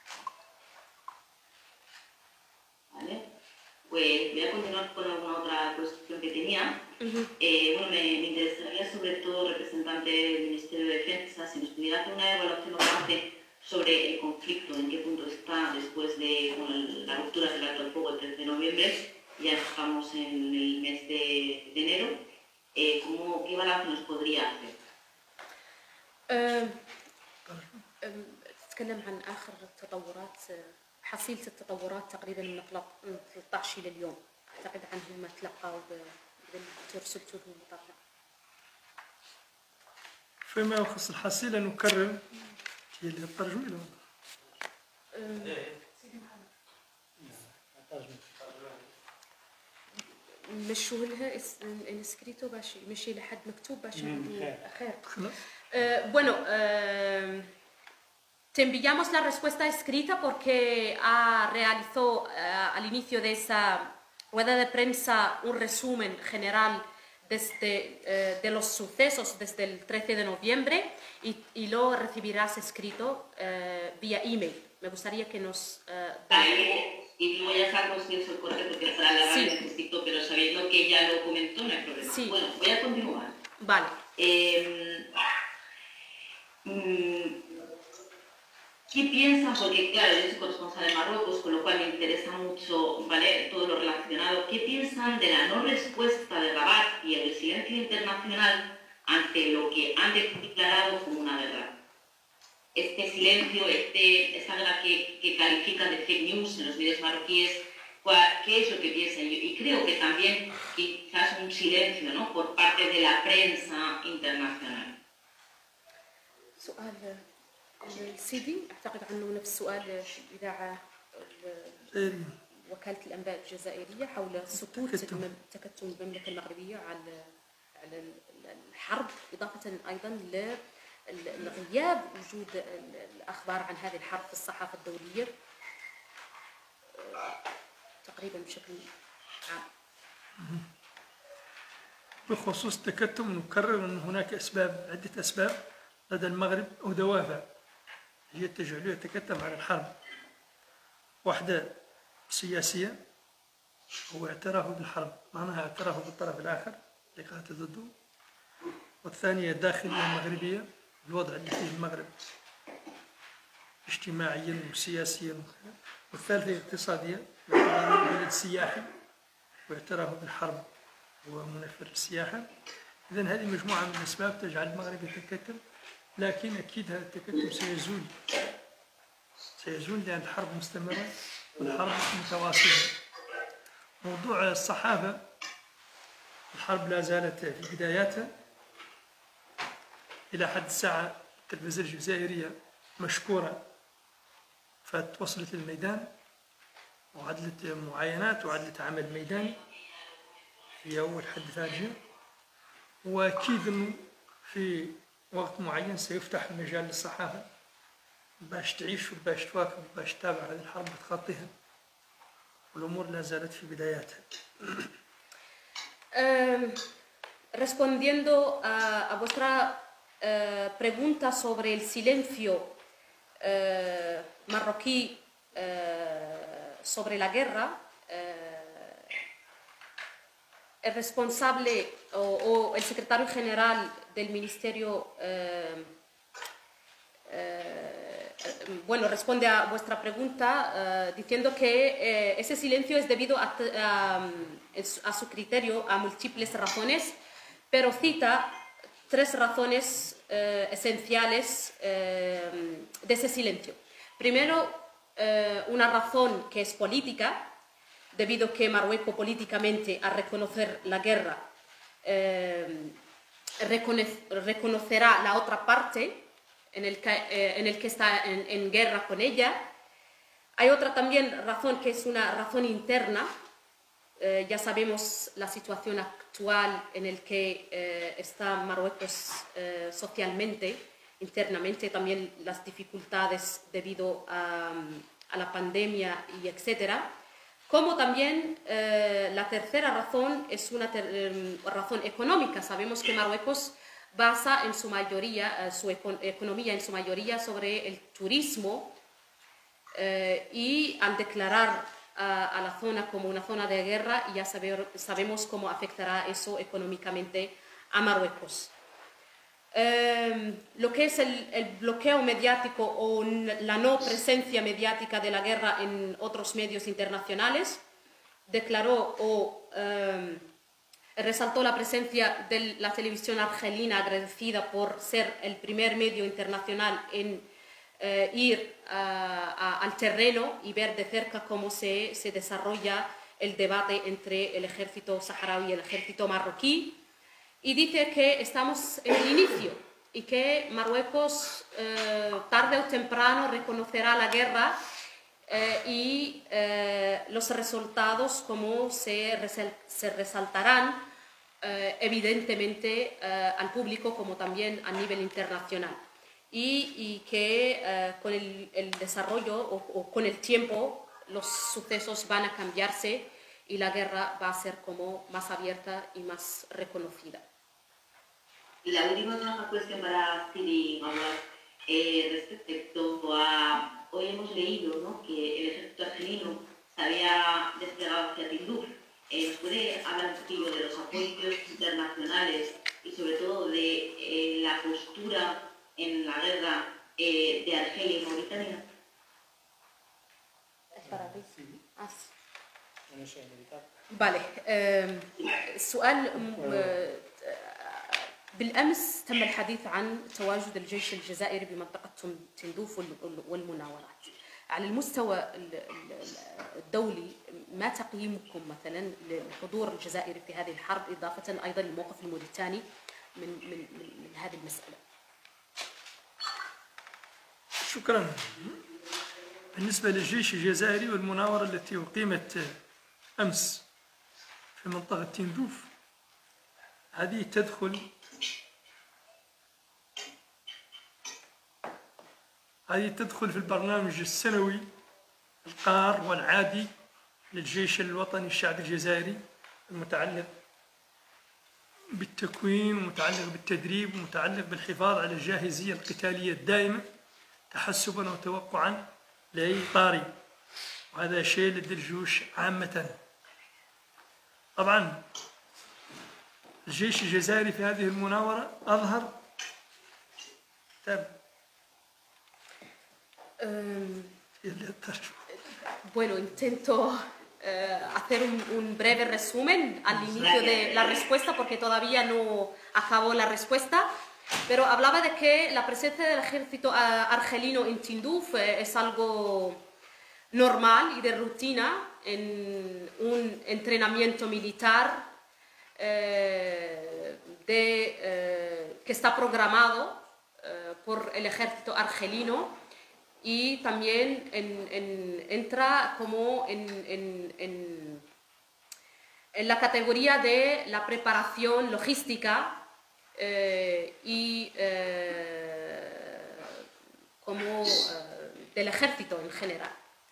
Vale, pues voy a continuar con alguna otra cuestión que tenía. Uh-huh. eh, bueno, me, me interesaría sobre todo, representante del Ministerio de Defensa, si nos pudiera hacer una evaluación obviamente sobre el conflicto, en qué punto está después de bueno, la ruptura del alto el fuego el trece de noviembre, ya estamos en el mes de, de enero, eh, ¿cómo, ¿qué balance nos podría hacer? نتكلم عن آخر التطورات، حصيلة التطورات تقريبا من ثلاثة عشر إلى اليوم، أعتقد عنهم ما تلقوا بالدكتور سلطان المطرح. فيما يخص الحصيلة نكرر هي اللي الترجمة له. مشوا لها الاسكريتو باش يمشي لحد مكتوب باش خير. Uh, bueno, uh, te enviamos la respuesta escrita porque ha realizó uh, al inicio de esa rueda de prensa un resumen general desde, uh, de los sucesos desde el trece de noviembre y, y lo recibirás escrito uh, vía email. Me gustaría que nos... Uh, vale, y no voy a dejar el corte porque para la sí. necesito, pero sabiendo que ya lo comentó no hay problema. Sí. Bueno, voy a continuar. Vale. Eh, ¿Qué piensan? Porque claro, yo soy corresponsal de Marruecos, con lo cual me interesa mucho, ¿vale?, todo lo relacionado. ¿Qué piensan de la no respuesta de Rabat y el silencio internacional ante lo que han declarado como una verdad? Este silencio, este, esta guerra que, que califican de fake news en los medios marroquíes, ¿Qué es lo que piensan? Y creo que también quizás un silencio, ¿no?, por parte de la prensa internacional. سؤال السيدي أعتقد عنه نفس سؤال الإذاعة وكالة الأنباء الجزائرية حول سقوط تكتم المملكة المغربية على على الحرب، إضافة أيضا لغياب وجود الأخبار عن هذه الحرب في الصحافة الدولية تقريبا بشكل عام. بخصوص التكتم نكرر أن هناك أسباب، عدة أسباب لدى المغرب أو دوافع هي تجعله يتكتم على الحرب. واحدة سياسية، هو اعترافه بالحرب، معناها اعترافه بالطرف الآخر اللي قاتل ضده. والثانية داخلية مغربية، الوضع اللي فيه المغرب اجتماعيا وسياسيا. والثالثة اقتصادية، باعتباره بلد سياحي واعترافه بالحرب ومنفر للسياحة. إذن هذه مجموعة من الأسباب تجعل المغرب يتكتم، لكن أكيد هذا التكتم سيزول سيزول لأن الحرب مستمرة والحرب متواصلة. موضوع الصحافة، الحرب لا زالت في بداياتها. إلى حد الساعة التلفزيون الجزائرية مشكورة، فتوصلت للميدان وعدلت معاينات وعدلت عمل ميداني في أول حد فاجئ. وأكيد أنه في وقت معين سيفتح المجال للصحافة باش تعيش وباش تواكب وباش تتابع هذه الحرب وتخطيها، والأمور لا زالت في بداياتها. Um, respondiendo a, a vuestra uh, pregunta sobre el silencio uh, marroquí uh, sobre la guerra, uh, el responsable o, o el secretario general del Ministerio uh, uh, bueno, responde a vuestra pregunta uh, diciendo que uh, ese silencio es debido a, a, a su criterio a múltiples razones, pero cita tres razones uh, esenciales uh, de ese silencio. Primero, uh, una razón que es política, debido a que Marruecos políticamente, al reconocer la guerra, uh, reconoce, reconocerá la otra parte en el que, eh, en el que está en, en guerra con ella. Hay otra también razón que es una razón interna. Eh, ya sabemos la situación actual en la que eh, está Marruecos eh, socialmente, internamente, también las dificultades debido a, a la pandemia y etcétera. Como también eh, la tercera razón es una ter eh, razón económica. Sabemos que Marruecos basa en su mayoría, su econ economía en su mayoría sobre el turismo eh, y al declarar a, a la zona como una zona de guerra ya saber, sabemos cómo afectará eso económicamente a Marruecos. Eh, lo que es el, el bloqueo mediático o la no presencia mediática de la guerra en otros medios internacionales, declaró o eh, resaltó la presencia de la televisión argelina, agradecida por ser el primer medio internacional en eh, ir a, a, al terreno y ver de cerca cómo se, se desarrolla el debate entre el ejército saharaui y el ejército marroquí. Y dice que estamos en el inicio y que Marruecos eh, tarde o temprano reconocerá la guerra eh, y eh, los resultados como se, resal se resaltarán eh, evidentemente eh, al público como también a nivel internacional. Y, y que eh, con el, el desarrollo o, o con el tiempo los sucesos van a cambiarse y la guerra va a ser como más abierta y más reconocida. La última cuestión para Siri Gawad, eh, respecto a, hoy hemos leído, ¿no?, que el ejército argelino se había desplegado hacia Tinduf. Eh, ¿Nos puede hablar un poquillo de los apoyos internacionales y sobre todo de eh, la postura en la guerra eh, de Argelia y Mauritania? Vale, السؤال بالأمس تم الحديث عن تواجد الجيش الجزائري بمنطقة تندوف والمناورات. على المستوى الدولي ما تقييمكم مثلا لحضور الجزائر في هذه الحرب إضافة أيضا للموقف الموريتاني من من من, من هذه المسألة؟ شكرا. بالنسبة للجيش الجزائري والمناورة التي أقيمت أمس في منطقة تندوف، هذه تدخل هذه تدخل في البرنامج السنوي القار والعادي للجيش الوطني الشعبي الجزائري، المتعلق بالتكوين ومتعلق بالتدريب ومتعلق بالحفاظ على الجاهزية القتالية الدائمة تحسبا وتوقعا لأي طارئ، وهذا شيء لدى الجيوش عامة. طبعا الجيش الجزائري في هذه المناورة أظهر تابع. Um, bueno, intento uh, hacer un, un breve resumen al inicio de la respuesta porque todavía no acabó la respuesta, pero hablaba de que la presencia del ejército uh, argelino en Tinduf eh, es algo normal y de rutina en un entrenamiento militar eh, de, eh, que está programado eh, por el ejército argelino. Y también en, en, entra como en, en, en, en la categoría de la preparación logística eh, y eh, como eh, del ejército en general.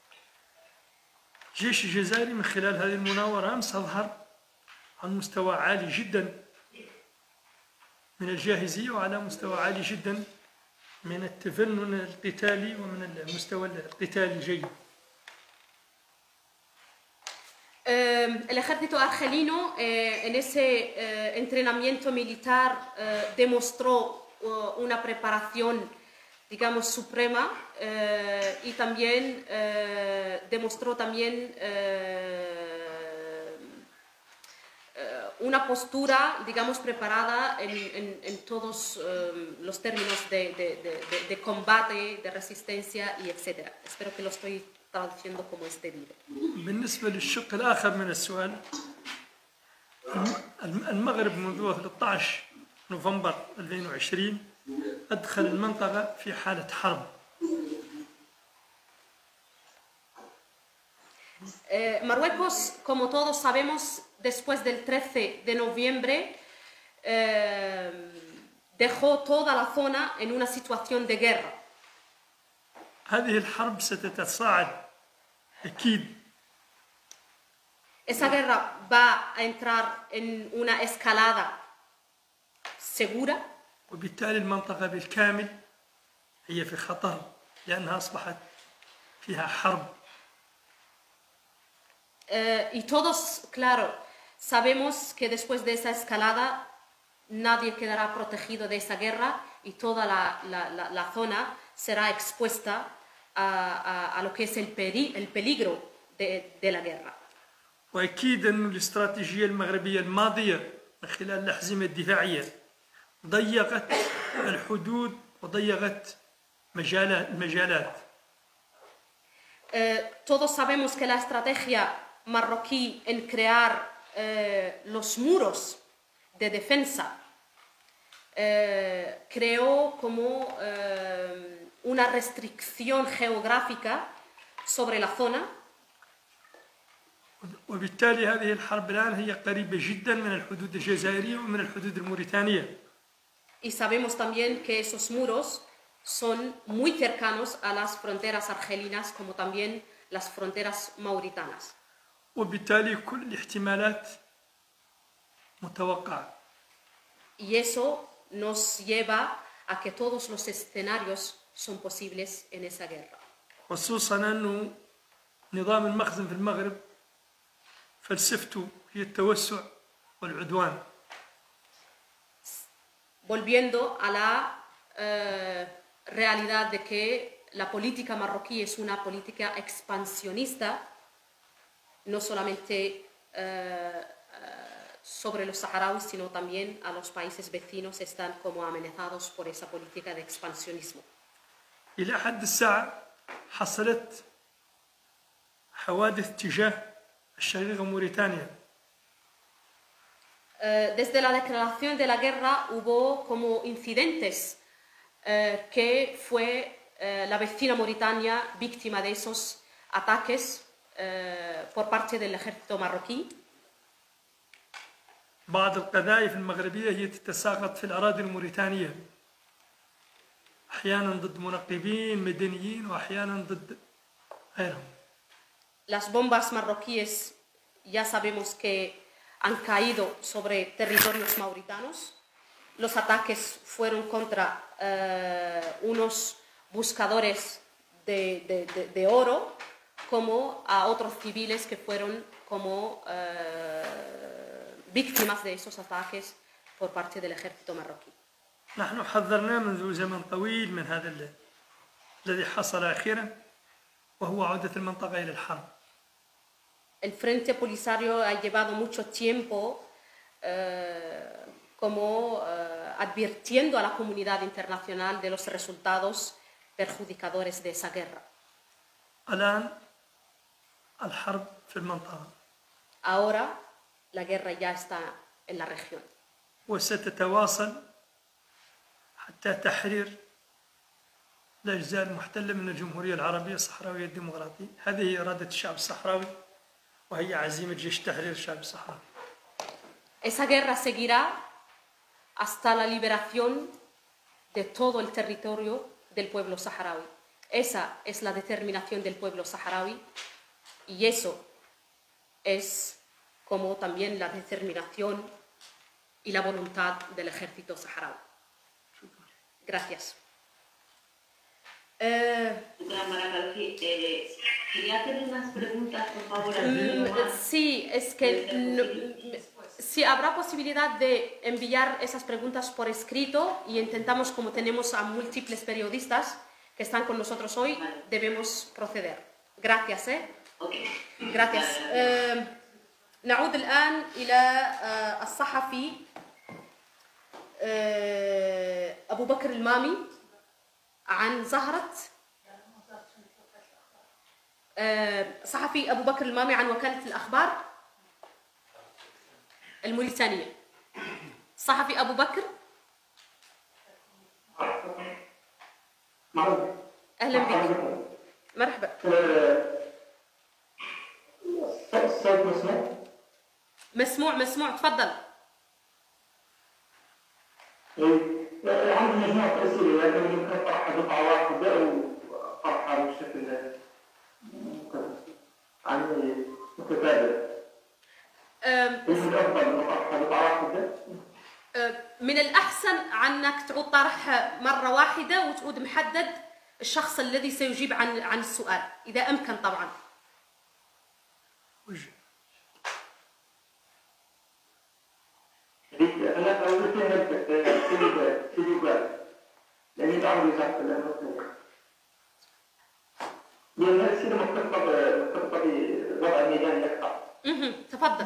الجيش الجزائري من خلال هذه المناورة أمس أظهر عن مستوى عالي جدا من الجاهزية وعلى مستوى عالي جدا من التفنن القتالي ومن المستوى القتالي الجيد. El ejército argelino eh, en ese eh, entrenamiento militar eh, demostró uh, una preparación, digamos, suprema eh, y también eh, demostró también eh, una postura, digamos, preparada en, en, en todos um, los términos de, de, de, de combate, de resistencia y etcétera. Espero que lo estoy traduciendo como es debido. بالنسبة للشق الآخر من السؤال، المغرب منذ ثلاثة عشر نوفمبر ألفين وعشرين أدخل المنطقة في حالة حرب. Eh, Marruecos, como todos sabemos, después del trece de noviembre, eh, dejó toda la zona en una situación de guerra. هذه الحرب ستتصاعد أكيد. Esa guerra va a entrar en una escalada segura. وبالتالي المنطقة بالكامل هي في خطر لأنها أصبحت فيها حرب. Eh, y todos, claro, sabemos que después de esa escalada nadie quedará protegido de esa guerra y toda la, la, la, la zona será expuesta a, a, a lo que es el, peri, el peligro de, de la guerra. وأكيد أن الاستراتيجية المغربية الماضية من خلال الأحزمة الدفاعية ضيقت الحدود وضيقت مجالات المجالات. Eh, todos sabemos que la estrategia marroquí en crear eh, los muros de defensa eh, creó como eh, una restricción geográfica sobre la zona. وبالتالي هذه الحرب الآن هي قريبة جدا من الحدود الجزائرية ومن الحدود الموريتانية. Y sabemos también que esos muros son muy cercanos a las fronteras argelinas como también las fronteras mauritanas. وبالتالي كل الاحتمالات متوقعة. Y eso nos lleva a que todos los escenarios son posibles en esa guerra. خصوصا أنه نظام المخزن في المغرب فلسفته هي التوسع والعدوان. Volviendo a la eh, realidad de que la política marroquí es una política expansionista, no solamente eh, sobre los saharauis, sino también a los países vecinos están como amenazados por esa política de expansionismo. إلى حد الساعة حصلت حوادث تجاه الشقيقة موريتانيا. Eh, desde la declaración de la guerra hubo como incidentes eh, que fue eh, la vecina Mauritania víctima de esos ataques eh, por parte del ejército marroquí. بعض القذائف المغربية هي تتساقط في الأراضي الموريتانية، أحيانا ضد منقبين مدنيين وأحيانا ضد غيرهم. Las bombas marroquíes ya sabemos que han caído sobre territorios mauritanos. Los ataques fueron contra eh, unos buscadores de, de, de, de oro, como a otros civiles que fueron como eh, víctimas de esos ataques por parte del ejército marroquí. نحن حذرنا منذ زمن طويل من هذا الذي حصل أخيرا، وهو عودة المنطقة إلى الحرب. El Frente Polisario ha llevado mucho tiempo eh, como eh, advirtiendo a la comunidad internacional de los resultados perjudicadores de esa guerra. الآن الحرب في المنطقة. Ahora la guerra ya está en la región. وستتواصل حتى تحرير الأجزاء المحتلة من الجمهورية العربية الصحراوية الديمقراطية. هذه هي إرادة الشعب الصحراوي، وهي عزيمة جيش تحرير الشعب الصحراوي. Esa guerra seguirá hasta la liberación de todo el territorio del pueblo saharaui. Esa es la determinación del pueblo saharaui y eso es como también la determinación y la voluntad del ejército saharaui. Gracias. Eh, Quería hacer unas preguntas, por favor. sí, es que no, sí habrá posibilidad de enviar esas preguntas por escrito y intentamos, como tenemos a múltiples periodistas que están con nosotros hoy, debemos proceder. Gracias. ¿eh? Okay. Gracias. Eh, نعود الآن إلى الصحفي أبو بكر المامي عن زهرة صحفي أبو بكر المامي عن وكالة الأخبار الموريتانية. صحفي أبو بكر، أهلا بك. مرحبا. الصوت مسموع؟ مسموع مسموع، تفضل. عندي مجموعة أسئلة لكن يمكن طرحها دفعة واحدة وطرحها بشكل يعني متتابع. من الأفضل أن طرحها دفعة واحدة؟ من الأحسن عنك تعود طرحها مرة واحدة وتعود محدد الشخص الذي سيجيب عن عن السؤال إذا أمكن طبعا. أنا أول شيء نبدأ سيدي سيدي بال لأني بعمل إذاعة المصرية. لأن الأسئلة مرتبطة مرتبطة بوضع الميدان أكثر. اها تفضل.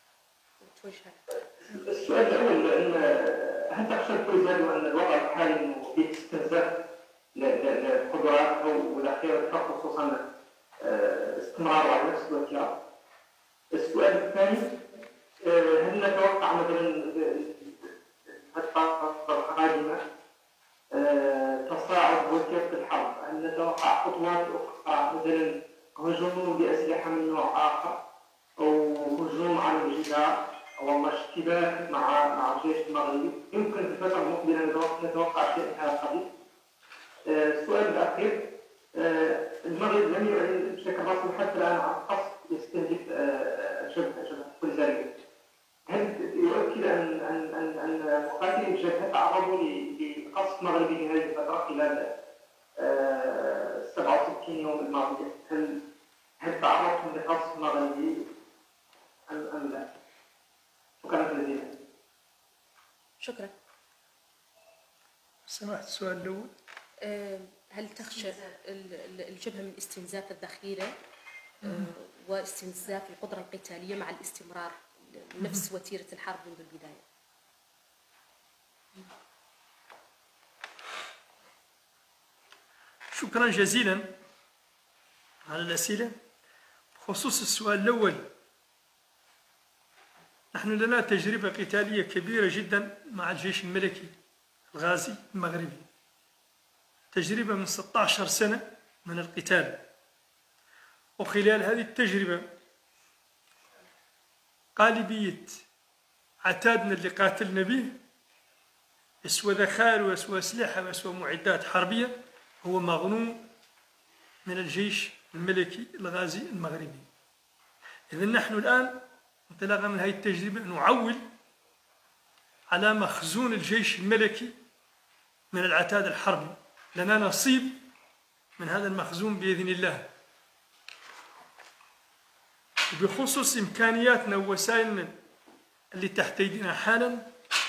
السؤال الأول أن هل تخشى البوليساريو أن الوضع الحالي إنه فيه استنزاف للقدرات والأخيرة خصوصا استمرار على نفس الوتيرة؟ السؤال الثاني هل نتوقع مثلا الفترة القادمة تصاعد وتيرة الحرب؟ هل نتوقع خطوات أخرى مثلا هجوم بأسلحة من نوع آخر أو هجوم على الجدار أو اشتباك مع مع الجيش المغربي؟ يمكن في الفترة المقبلة نتوقع شيء من هذا القبيل. السؤال الأخير، المغرب لم يعلن بشكل رسمي حتى الآن عن قصد يستهدف شبه شبه البوليساريو. هل يؤكد أن أن أن أن مقاتلي الجبهة تعرضوا لقصف مغربي في هذه الفترة خلال سبعة وستين يوم الماضية؟ هل هل تعرضتم لقصف مغربي أم أم لا؟ شكرا جزيلا. شكرا. سمعت السؤال الأول. هل تخشى الجبهة من استنزاف الذخيرة واستنزاف القدرة القتالية مع الاستمرار نفس وتيرة الحرب منذ البداية؟ شكرا جزيلا على الأسئلة. بخصوص السؤال الأول نحن لنا تجربة قتالية كبيرة جدا مع الجيش الملكي الغازي المغربي، تجربة من ستة عشر سنة من القتال. وخلال هذه التجربة غالبية عتادنا اللي قاتلنا به يسوى ذخائر ويسوى أسلحة ويسوى معدات حربية هو مغنوم من الجيش الملكي الغازي المغربي. إذن نحن الآن انطلاقا من هذه التجربة نعول على مخزون الجيش الملكي من العتاد الحربي، لنا نصيب من هذا المخزون بإذن الله. وبخصوص إمكانياتنا ووسائلنا اللي تحت أيدينا حالا،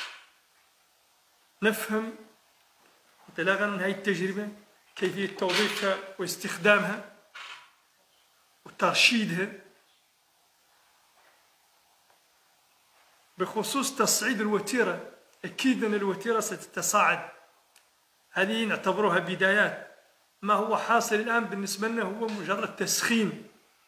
نفهم انطلاقا من هذه التجربة كيفية توظيفها واستخدامها وترشيدها. بخصوص تصعيد الوتيرة، أكيد أن الوتيرة ستتصاعد، هذه نعتبرها بدايات. ما هو حاصل الآن بالنسبة لنا هو مجرد تسخين،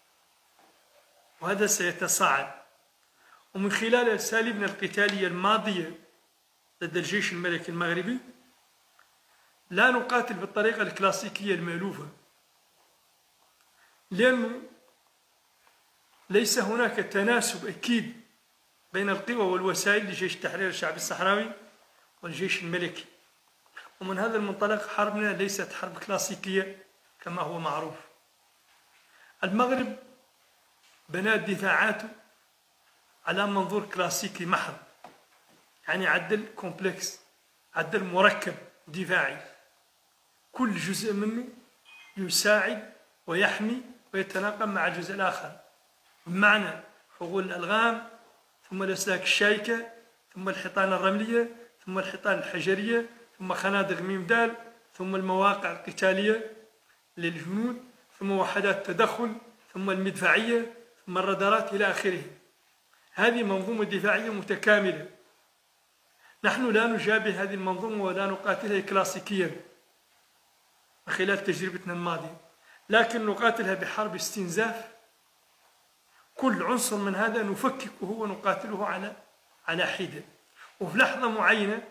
وهذا سيتصاعد. ومن خلال أساليبنا القتالية الماضية ضد الجيش الملكي المغربي لا نقاتل بالطريقة الكلاسيكية المألوفة، لأنه ليس هناك تناسب أكيد بين القوى والوسائل لجيش التحرير الشعبي الصحراوي والجيش الملكي. ومن هذا المنطلق حربنا ليست حرب كلاسيكية كما هو معروف. المغرب بنى دفاعاته على منظور كلاسيكي محض، يعني عدل كومبلكس، عدل مركب دفاعي، كل جزء منه يساعد ويحمي ويتناقم مع الجزء الآخر، بمعنى حقول الألغام، ثم الأسلاك الشائكة، ثم الحيطان الرملية، ثم الحيطان الحجرية، ثم خنادق ميم دال، ثم المواقع القتالية للجنود، ثم وحدات التدخل، ثم المدفعية، ثم الرادارات إلى آخره. هذه منظومة دفاعية متكاملة. نحن لا نشابه هذه المنظومة ولا نقاتلها كلاسيكيا من خلال تجربتنا الماضية، لكن نقاتلها بحرب استنزاف. كل عنصر من هذا نفككه ونقاتله على على حدة، وفي لحظة معينة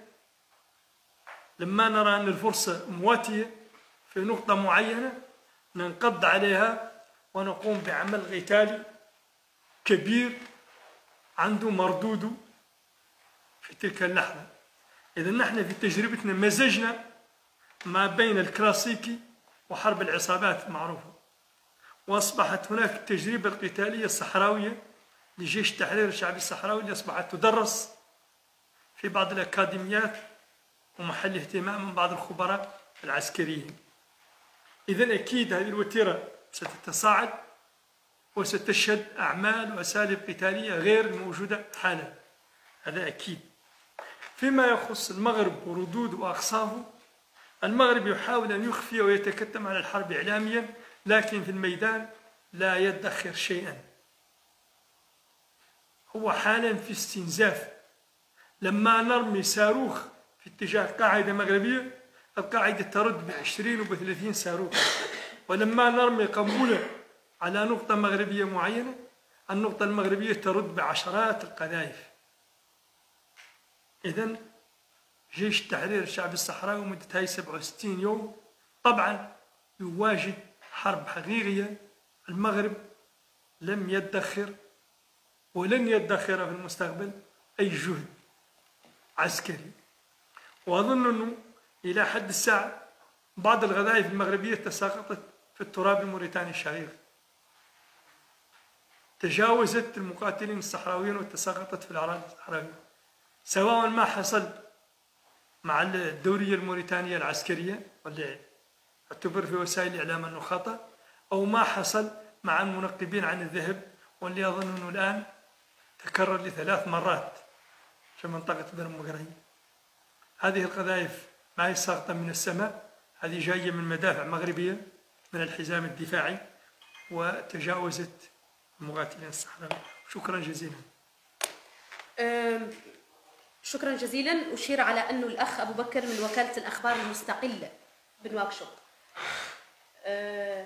لما نرى أن الفرصة مواتية في نقطة معينة ننقض عليها ونقوم بعمل قتالي كبير عنده مردوده في تلك اللحظة. إذا نحن في تجربتنا مزجنا ما بين الكلاسيكي وحرب العصابات المعروفة، وأصبحت هناك التجربة القتالية الصحراوية لجيش التحرير الشعبي الصحراوي اللي أصبحت تدرس في بعض الأكاديميات ومحل اهتمام من بعض الخبراء العسكريين. إذن أكيد هذه الوتيرة ستتصاعد وستشهد أعمال وأساليب قتالية غير الموجودة حالا، هذا أكيد. فيما يخص المغرب وردود وأقصافه، المغرب يحاول أن يخفي ويتكتم على الحرب إعلاميا، لكن في الميدان لا يدخر شيئا. هو حالا في استنزاف. لما نرمي صاروخ في اتجاه قاعدة مغربية، القاعدة ترد بعشرين وبثلاثين صاروخ، ولما نرمي قنبلة على نقطة مغربية معينة، النقطة المغربية ترد بعشرات القذائف. إذن جيش التحرير الشعبي الصحراوي مدة هاي سبعة وستين يوم طبعا يواجه حرب حقيقية. المغرب لم يدخر ولن يدخر في المستقبل أي جهد عسكري. وأظن أنه إلى حد الساعة بعض القذائف المغربية تساقطت في التراب الموريتاني الشقيق، تجاوزت المقاتلين الصحراويين وتساقطت في الأراضي الصحراوية، سواء ما حصل مع الدورية الموريتانية العسكرية واللي اعتبر في وسائل الإعلام أنه خطأ، أو ما حصل مع المنقبين عن الذهب واللي أظن أنه الآن تكرر لثلاث مرات في منطقة بن مقري. هذه القذائف ما هي ساقطة من السماء، هذه جاية من مدافع مغربية من الحزام الدفاعي وتجاوزت المقاتلين الصحراويين. شكرا جزيلا. شكرا جزيلا. أشير على أنه الأخ أبو بكر من وكالة الأخبار المستقلة بنواكشوط. أه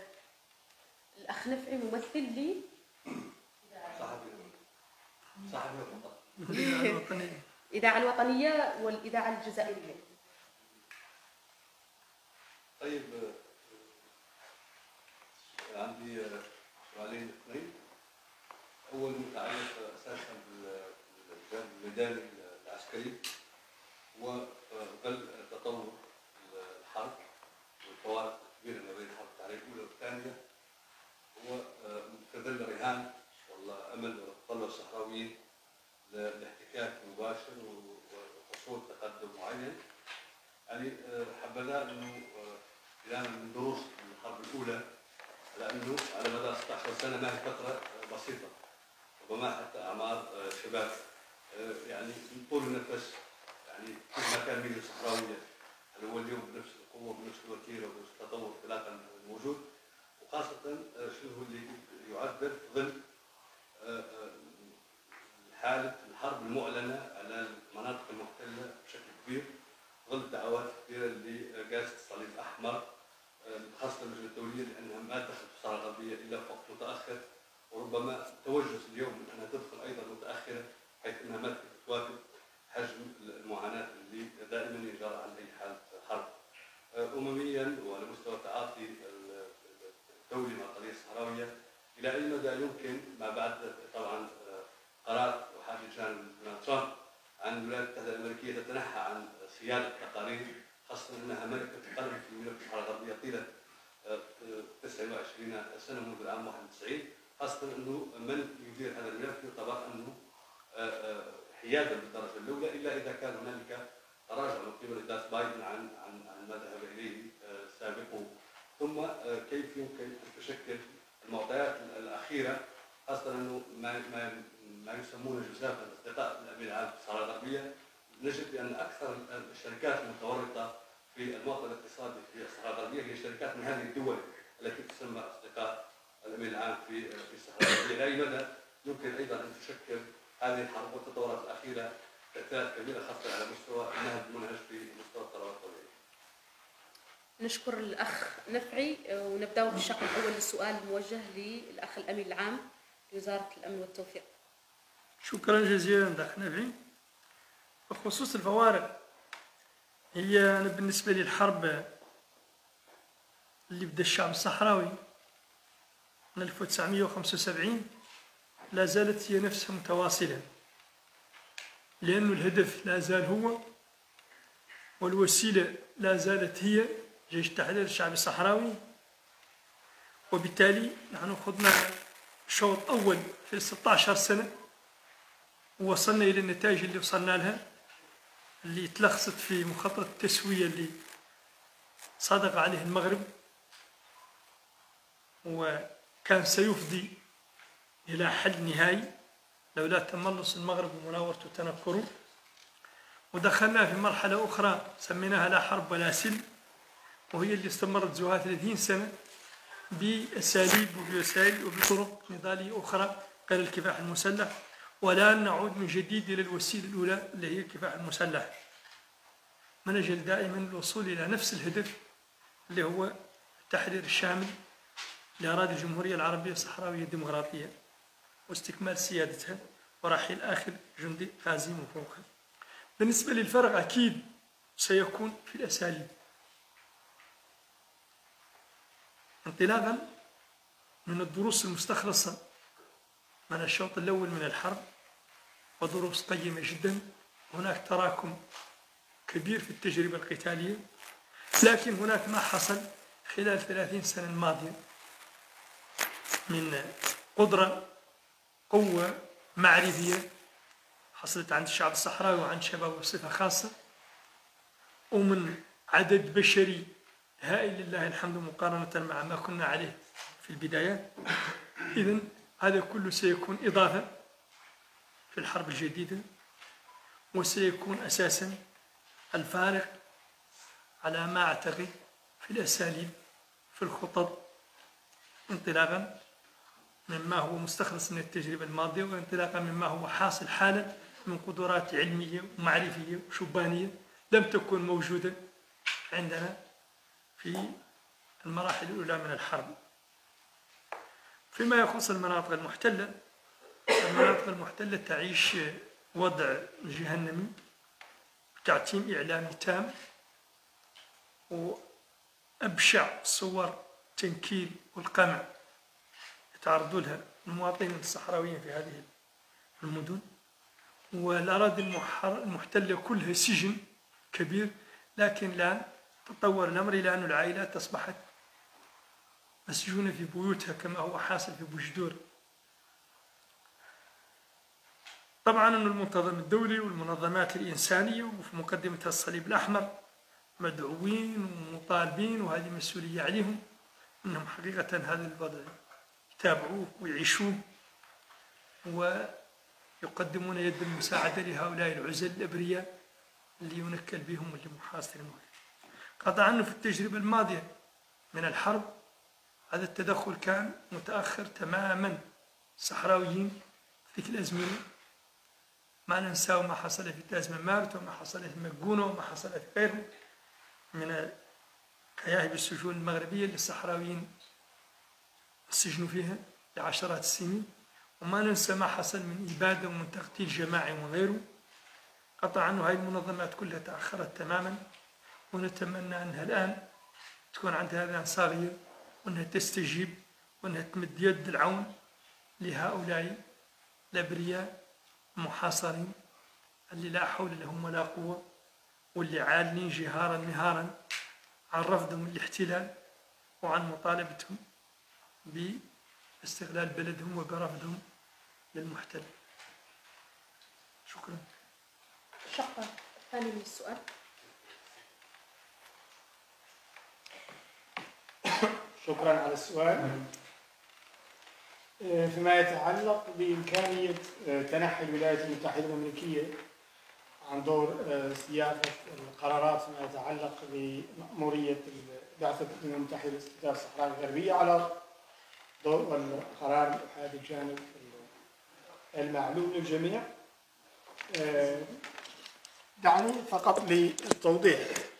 الأخ نفعي ممثل لي صحفي صحفي الإذاعة الوطنية. الإذاعة الوطنية والإذاعة الجزائرية. طيب عندي سؤالين اثنين. أول متعلق أساسا بالجانب الميداني العسكري وظل تطور الحرب والفوارق الكبيرة ما بين الحرب العالمية الأولى والثانية، وفي ظل رهان والله أمل وتطلع الصحراويين للاحتكاك المباشر وحصول تقدم معين. يعني حبذا أنه بداية من دروس الحرب الأولى، على أنه على مدى ستة عشر سنة ما هي فترة بسيطة، ربما حتى أعمار شباب يعني من طول النفس، يعني كل ما كان ميل الصحراوية هل هو اليوم بنفس القوة بنفس الوتيرة وبنفس التطور اطلاقا الموجود، وخاصة شنو اللي يعبر ظل حالة الحرب المعلنة على المناطق المحتلة بشكل كبير، ظل الدعوات الكبيرة لرئاسة الصليب الأحمر خاصة اللجنة الدولية، لأنها ما دخلت في الصحراء الغربية إلا في وقت متأخر، وربما توجس اليوم من أنها تدخل أيضا متأخرة حيث أنها ما تواكب حجم المعاناة اللي دائما يجرى عن أي حالة حرب. أمميا وعلى مستوى التعاطي الدولي مع القضية الصحراوية، إلى أي مدى يمكن ما بعد طبعا قرار وحاجة جانب دونالد ترامب عن الولايات المتحدة الأمريكية تتنحى عن سيادة التقارير، خاصة أنها ملكة تقرر في ملف الصحراء الغربية طيلة تسعة وعشرين سنة منذ العام واحد وتسعين، خاصة أنه من يدير هذا الملف يعتبر أنه حيادا بالدرجة الأولى، إلا إذا كان هنالك تراجع من قبل إدارة بايدن عن عن عن ما ذهب إليه سابقه. ثم كيف يمكن أن تشكل المعطيات الأخيرة، خاصة أنه ما ما ما يسمونه جزافة أصدقاء الأمين العام في الصحراء الغربية، نجد بأن أكثر الشركات المتورطة في الموطن الاقتصادي في الصحراء الغربية هي شركات من هذه الدول التي تسمى أصدقاء الأمين العام في في الصحراء الغربية. إلى أي مدى يمكن أيضا أن تشكل هذه الحرب والتطورات الأخيرة تأثيرات كبيرة خاصة على مستوى النهج المنهج في مستوى الثروات الطبيعية؟ نشكر الأخ نفعي، ونبدأ بالشق الأول للسؤال الموجه للأخ الأمين العام لوزارة الأمن والتوفيق. شكرا جزيلا أخ نفعي. بخصوص الفوارق، هي أنا بالنسبة لي الحرب اللي بدأ الشعب الصحراوي من ألف وتسعمائة وخمسة وسبعين لا زالت هي نفسها متواصلة، لأن الهدف لا زال هو، والوسيلة لا زالت هي جيش التحرير الشعبي الصحراوي. وبالتالي نحن خضنا شوط أول في ستة عشر سنة ووصلنا إلى النتائج اللي وصلنا لها، اللي تلخصت في مخطط التسوية اللي صادق عليه المغرب، وكان سيفضي إلى حل نهائي لولا تملص المغرب ومناورته وتنكره. ودخلنا في مرحلة أخرى سميناها لا حرب ولا سلم، وهي اللي استمرت زوها ثلاثين سنة بأساليب وبوسائل وبطرق نضالية أخرى غير الكفاح المسلح، ولا نعود من جديد إلى الوسيلة الأولى اللي هي الكفاح المسلح، من أجل دائما الوصول إلى نفس الهدف اللي هو التحرير الشامل لأراضي الجمهورية العربية الصحراوية الديمقراطية واستكمال سيادتها ورحيل آخر جندي غازي من فوقها. بالنسبة للفرق أكيد سيكون في الأساليب، انطلاقا من الدروس المستخلصة من الشوط الأول من الحرب، ودروس قيمة جدا. هناك تراكم كبير في التجربة القتالية، لكن هناك ما حصل خلال ثلاثين سنة الماضية من قدرة قوة معرفية حصلت عند الشعب الصحراوي وعند شبابه بصفة خاصة، ومن عدد بشري هائل لله الحمد مقارنة مع ما كنا عليه في البدايات. إذن هذا كله سيكون إضافة في الحرب الجديدة، وسيكون أساسا الفارق على ما أعتقد في الأساليب في الخطط، انطلاقا مما هو مستخلص من التجربة الماضية، وانطلاقا مما هو حاصل حالا من قدرات علمية ومعرفية وشبانية لم تكن موجودة عندنا في المراحل الأولى من الحرب. فيما يخص المناطق المحتلة، المناطق المحتلة تعيش وضع جهنمي، تعتيم إعلامي تام، وأبشع صور التنكيل والقمع يتعرضوا لها المواطنين الصحراويين في هذه المدن، والأراضي المحتلة كلها سجن كبير. لكن الآن تطور الأمر إلى أن العائلات أصبحت مسجونة في بيوتها كما هو حاصل في بوجدور. طبعا أن المنتظم الدولي والمنظمات الإنسانية وفي مقدمتها الصليب الأحمر مدعوين ومطالبين، وهذه مسؤولية عليهم أنهم حقيقة هذا الوضع يتابعوه ويعيشوه ويقدمون يد المساعدة لهؤلاء العزل الأبرياء اللي ينكل بهم واللي محاصرين. قطعا أنه في التجربة الماضية من الحرب هذا التدخل كان متأخر تماما. الصحراويين في تلك الأزمنة ما ننسى ما حصل في تازمان مارت وما حصل في مجونة وما حصل في غيره من كياهب السجون المغربية اللي الصحراويين سجنوا فيها لعشرات السنين، وما ننسى ما حصل من إبادة ومن تقتيل جماعي وغيره. قطعا أنه هذه المنظمات كلها تأخرت تماما، ونتمنى أنها الآن تكون عندها أذان صاغية وأنها تستجيب وأنها تمد يد العون لهؤلاء الأبرياء المحاصرين اللي لا حول لهم ولا قوة، واللي عالين جهارا نهارا عن رفضهم الاحتلال وعن مطالبتهم باستغلال بلدهم وبرفضهم للمحتل. شكرا. الشق الثاني من السؤال. شكرا على السؤال. فيما يتعلق بإمكانية تنحي الولايات المتحدة الأمريكية عن دور سياسة القرارات فيما يتعلق بمأمورية بعثة الأمم المتحدة لاسترداد الصحراء الغربية على ضوء القرار الأحادي الجانب المعلوم للجميع، دعني فقط للتوضيح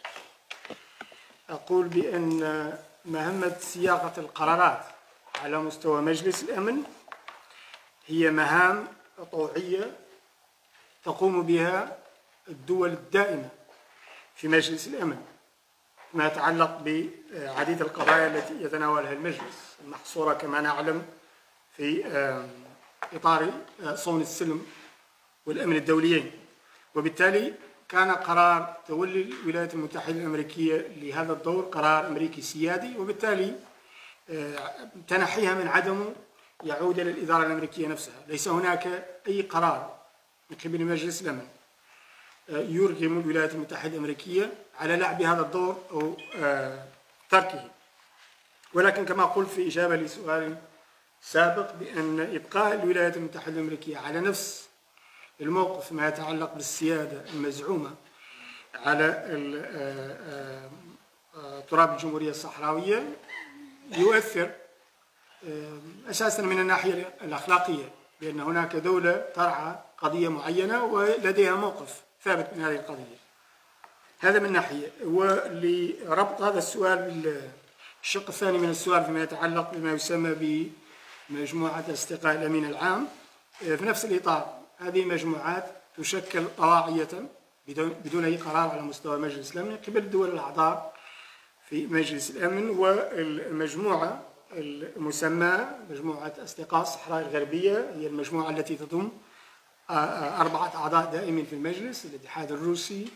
أقول بأن مهمة صياغة القرارات على مستوى مجلس الأمن هي مهام طوعية تقوم بها الدول الدائمة في مجلس الأمن ما يتعلق بعديد القضايا التي يتناولها المجلس المحصورة كما نعلم في إطار صون السلم والأمن الدوليين. وبالتالي كان قرار تولي الولايات المتحدة الأمريكية لهذا الدور قرار أمريكي سيادي، وبالتالي تنحيها من عدمه يعود إلى الإدارة الأمريكية نفسها. ليس هناك أي قرار من قبل مجلس الأمن يرغم الولايات المتحدة الأمريكية على لعب هذا الدور أو تركه. ولكن كما قلت في إجابة لسؤال سابق بأن إبقاء الولايات المتحدة الأمريكية على نفس الموقف ما يتعلق بالسيادة المزعومة على تراب الجمهورية الصحراوية يؤثر أساسا من الناحية الأخلاقية، لأن هناك دولة ترعى قضية معينة ولديها موقف ثابت من هذه القضية. هذا من ناحية. ولربط هذا السؤال بالشق الثاني من السؤال فيما يتعلق بما يسمى بمجموعة أصدقاء الأمين العام، في نفس الإطار هذه مجموعات تشكل طواعية بدون أي قرار على مستوى مجلس الأمن من قبل الدول الأعضاء في مجلس الأمن. والمجموعة المسمى مجموعة أصدقاء الصحراء الغربية هي المجموعة التي تضم أربعة أعضاء دائمين في المجلس: الاتحاد الروسي،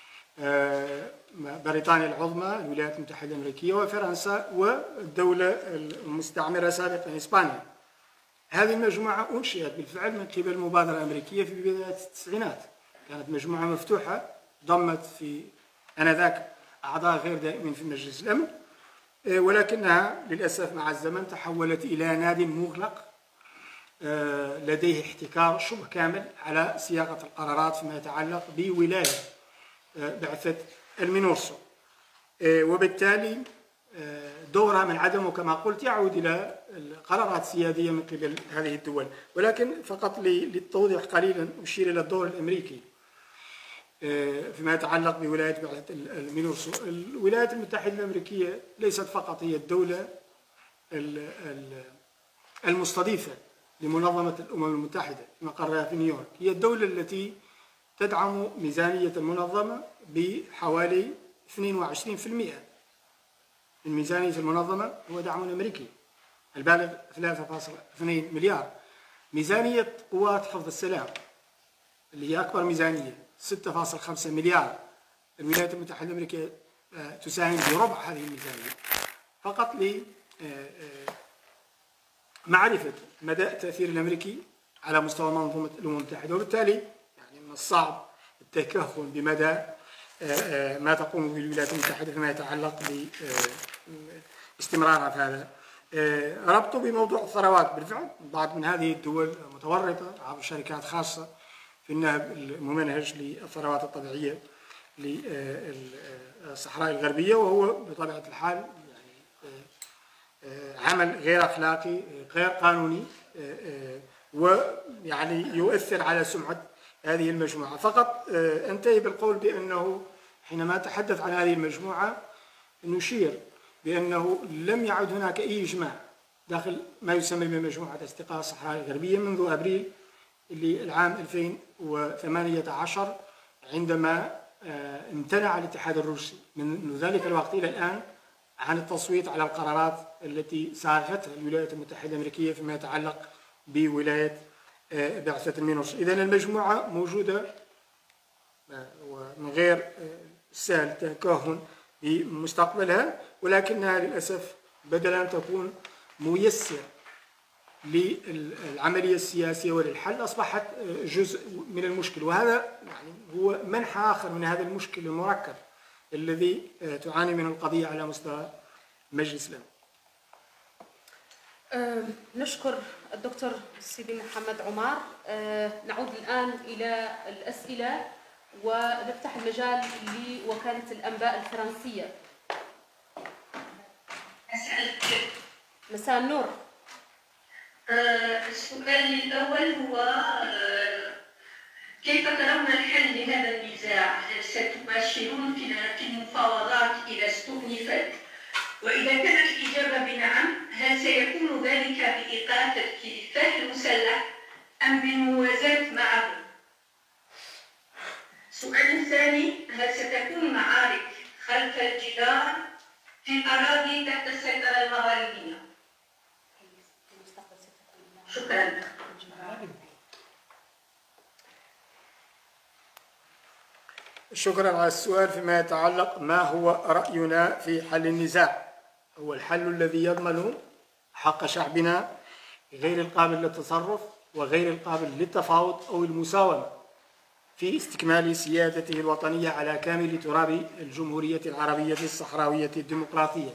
بريطانيا العظمى، الولايات المتحدة الأمريكية، وفرنسا، والدولة المستعمرة سابقا إسبانيا. هذه المجموعة أنشئت بالفعل من قبل مبادرة أمريكية في بداية التسعينات، كانت مجموعة مفتوحة ضمت في آنذاك أعضاء غير دائمين في مجلس الأمن، ولكنها للأسف مع الزمن تحولت إلى ناد مغلق لديه احتكار شبه كامل على صياغة القرارات فيما يتعلق بولاية بعثة المينورسو، وبالتالي دورها من عدمه كما قلت يعود إلى قرارات سيادية من قبل هذه الدول. ولكن فقط للتوضيح قليلا أشير إلى الدور الأمريكي فيما يتعلق بولاية بعثة المينورسو. الولايات المتحدة الأمريكية ليست فقط هي الدولة المستضيفة لمنظمة الأمم المتحدة مقرها في نيويورك، هي الدولة التي تدعم ميزانية المنظمة بحوالي اثنين وعشرين بالمئة من ميزانية المنظمة هو دعم أمريكي البالغ ثلاثة فاصلة اثنين مليار. ميزانية قوات حفظ السلام اللي هي أكبر ميزانية ستة فاصلة خمسة مليار، الولايات المتحدة الأمريكية تساهم بربع هذه الميزانية، فقط لمعرفة مدى التأثير الأمريكي على مستوى منظومة الأمم المتحدة. وبالتالي يعني من الصعب التكهن بمدى ما تقوم به الولايات المتحدة فيما يتعلق باستمرارها في هذا. ربطوا بموضوع الثروات، بالفعل بعض من هذه الدول متورطة عبر شركات خاصة في النهب الممنهج للثروات الطبيعية للصحراء الغربية، وهو بطبيعة الحال يعني عمل غير أخلاقي غير قانوني، ويعني يؤثر على سمعة هذه المجموعة. فقط انتهي بالقول بأنه حينما تحدث عن هذه المجموعة نشير بأنه لم يعد هناك أي إجماع داخل ما يسمى بمجموعة أصدقاء الصحراء الغربية منذ أبريل للعام ألفين وثمانية عشر، عندما امتنع الاتحاد الروسي من ذلك الوقت إلى الآن عن التصويت على القرارات التي صاغتها الولايات المتحدة الأمريكية فيما يتعلق بولاية بعثة المينوس. إذن المجموعة موجودة ومن غير سهل التكهن بمستقبلها، ولكنها للأسف بدلا أن تكون ميسر للعملية السياسية وللحل أصبحت جزء من المشكل، وهذا يعني هو منحى آخر من هذا المشكل المركب الذي تعاني منه القضية على مستوى مجلس الأمن. أه نشكر الدكتور سيدي محمد عمار. أه نعود الآن إلى الأسئلة ونفتح المجال لوكالة الأنباء الفرنسية. مساء النور. السؤال الأول هو كيف ترون الحل لهذا النزاع؟ هل ستباشرون في المفاوضات إذا استؤنفت؟ وإذا كانت الإجابة بنعم، هل سيكون ذلك بإيقاف الكفاح المسلح أم بالموازاة معه؟ السؤال الثاني، هل ستكون معارك خلف الجدار في الأراضي تحت السيطرة المغربية؟ شكرا. شكرا على السؤال. فيما يتعلق ما هو رأينا في حل النزاع، هو الحل الذي يضمن حق شعبنا غير القابل للتصرف وغير القابل للتفاوض أو المساومة في استكمال سيادته الوطنية على كامل تراب الجمهورية العربية الصحراوية الديمقراطية.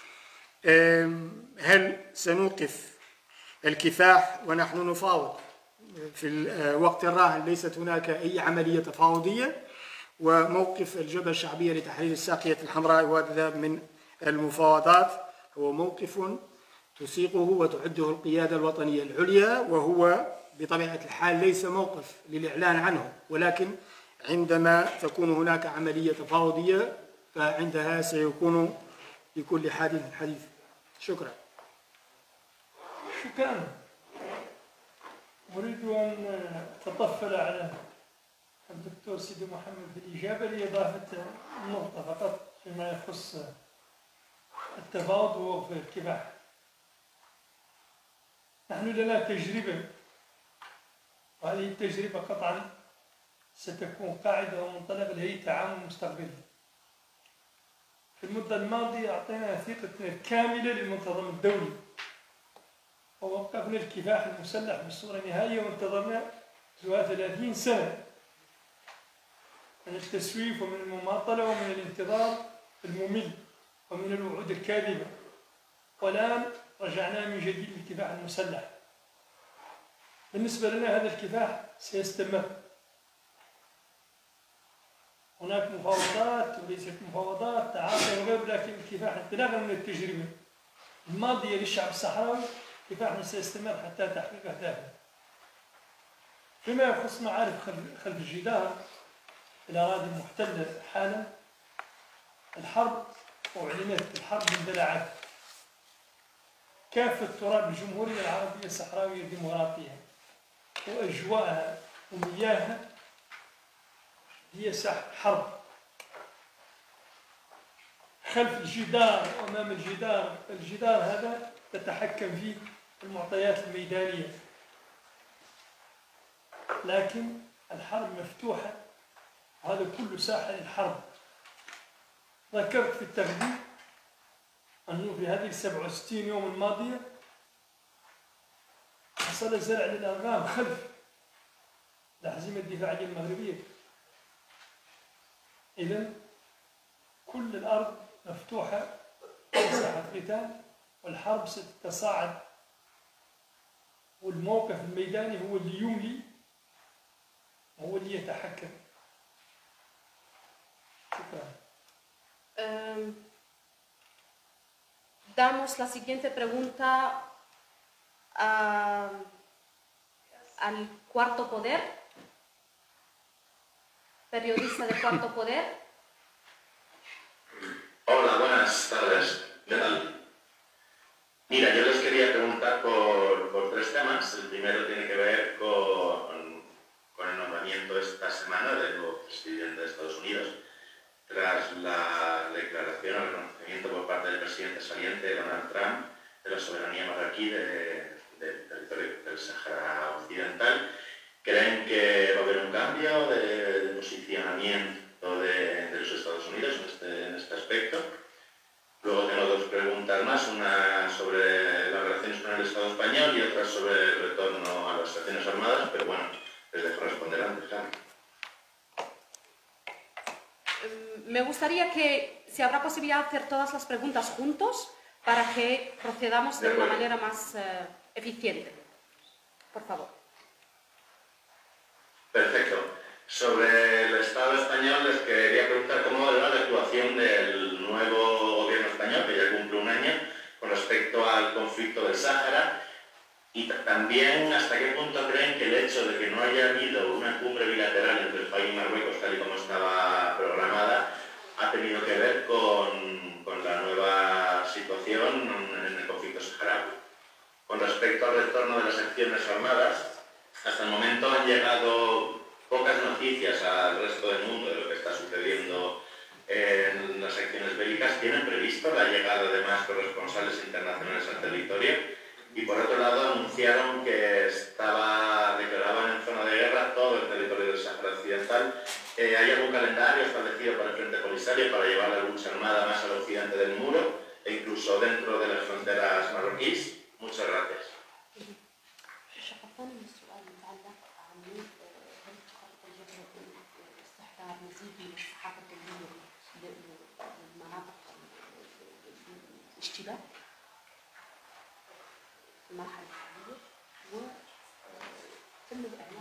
هل سنوقف الكفاح ونحن نفاوض؟ في الوقت الراهن ليست هناك أي عملية تفاوضية، وموقف الجبهة الشعبية لتحرير الساقية الحمراء وهذا من المفاوضات هو موقف تسيقه وتعده القيادة الوطنية العليا، وهو بطبيعة الحال ليس موقف للإعلان عنه، ولكن عندما تكون هناك عملية تفاوضية فعندها سيكون لكل حادث حديث. شكرا. شكرا. أريد أن أتطفل على الدكتور سيدي محمد بالإجابة لإضافة نقطة فقط فيما يخص التفاوض ووقف الكفاح. نحن لنا تجربة، وهذه التجربة قطعا ستكون قاعدة ومنطلق لأي تعامل مستقبلي. في المدة الماضية أعطينا ثقة كاملة للمنتظم الدولي ووقفنا الكفاح المسلح بصورة نهائية، وانتظرنا ثلاثين سنة من التسويف ومن المماطلة ومن الانتظار الممل ومن الوعود الكاذبة، والآن رجعنا من جديد للكفاح المسلح. بالنسبة لنا هذا الكفاح سيستمر. هناك مفاوضات وليست مفاوضات، تعاطي وغيره، لكن الكفاح انطلاقا من التجربة الماضية للشعب الصحراوي كفاحنا سيستمر حتى تحقيق أهدافه. فيما يخص معارك خلف الجدار في الأراضي المحتلة حالا، الحرب أعلنت الحرب اندلعت. كافة تراب الجمهورية العربية الصحراوية الديمقراطية وأجواءها ومياهها هي ساحة حرب. خلف الجدار وأمام الجدار، الجدار هذا تتحكم فيه المعطيات الميدانية، لكن الحرب مفتوحة وهذا كله ساحة للحرب. ذكرت في التقديم أنه في هذه السبعة وستين يوم الماضية حصل زرع للأرقام خلف الأحزمة الدفاعية المغربية. إذن كل الأرض مفتوحة مساحة قتال، والحرب ستتصاعد، والموقف الميداني هو اللي يملي وهو اللي يتحكم. شكرا. Um, damos la siguiente pregunta a, al Cuarto Poder, periodista de Cuarto Poder. Hola, buenas tardes. ¿Qué tal? Mira, yo les quería preguntar por, por tres temas. El primero tiene que ver con, con el nombramiento esta semana del nuevo presidente de Estados Unidos, tras la declaración o reconocimiento por parte del presidente saliente Donald Trump de la soberanía marroquí de, del territorio del Sáhara Occidental. ¿Creen que va a haber un cambio de, de posicionamiento de, de los Estados Unidos en este, en este aspecto? Luego tengo dos preguntas más, una sobre las relaciones con el Estado español y otra sobre el retorno a las acciones armadas, pero bueno, les dejo responder antes, claro. Me gustaría que, si habrá posibilidad de hacer todas las preguntas juntos para que procedamos de una manera más uh, eficiente. Por favor. Perfecto. Sobre el Estado español les quería preguntar cómo va la actuación del nuevo gobierno español, que ya cumple un año, con respecto al conflicto del Sáhara, y también hasta qué punto creen que el hecho de que no haya habido una cumbre bilateral entre el país y Marruecos, tal y como estaba programada, ha tenido que ver con, con la nueva situación en el conflicto saharaui. Con respecto al retorno de las acciones armadas, hasta el momento han llegado pocas noticias al resto del mundo de lo que está sucediendo en las acciones bélicas. ¿Tienen previsto la llegada de más corresponsales internacionales al territorio? Y por otro lado anunciaron que estaba, declaraban en zona de guerra todo el territorio del Sáhara Occidental. Eh, ¿Hay algún calendario establecido para el Frente Polisario para llevar la lucha armada más al occidente del muro e incluso dentro de las fronteras marroquíes? Muchas gracias. المرحلة الحالية وتم الإعلان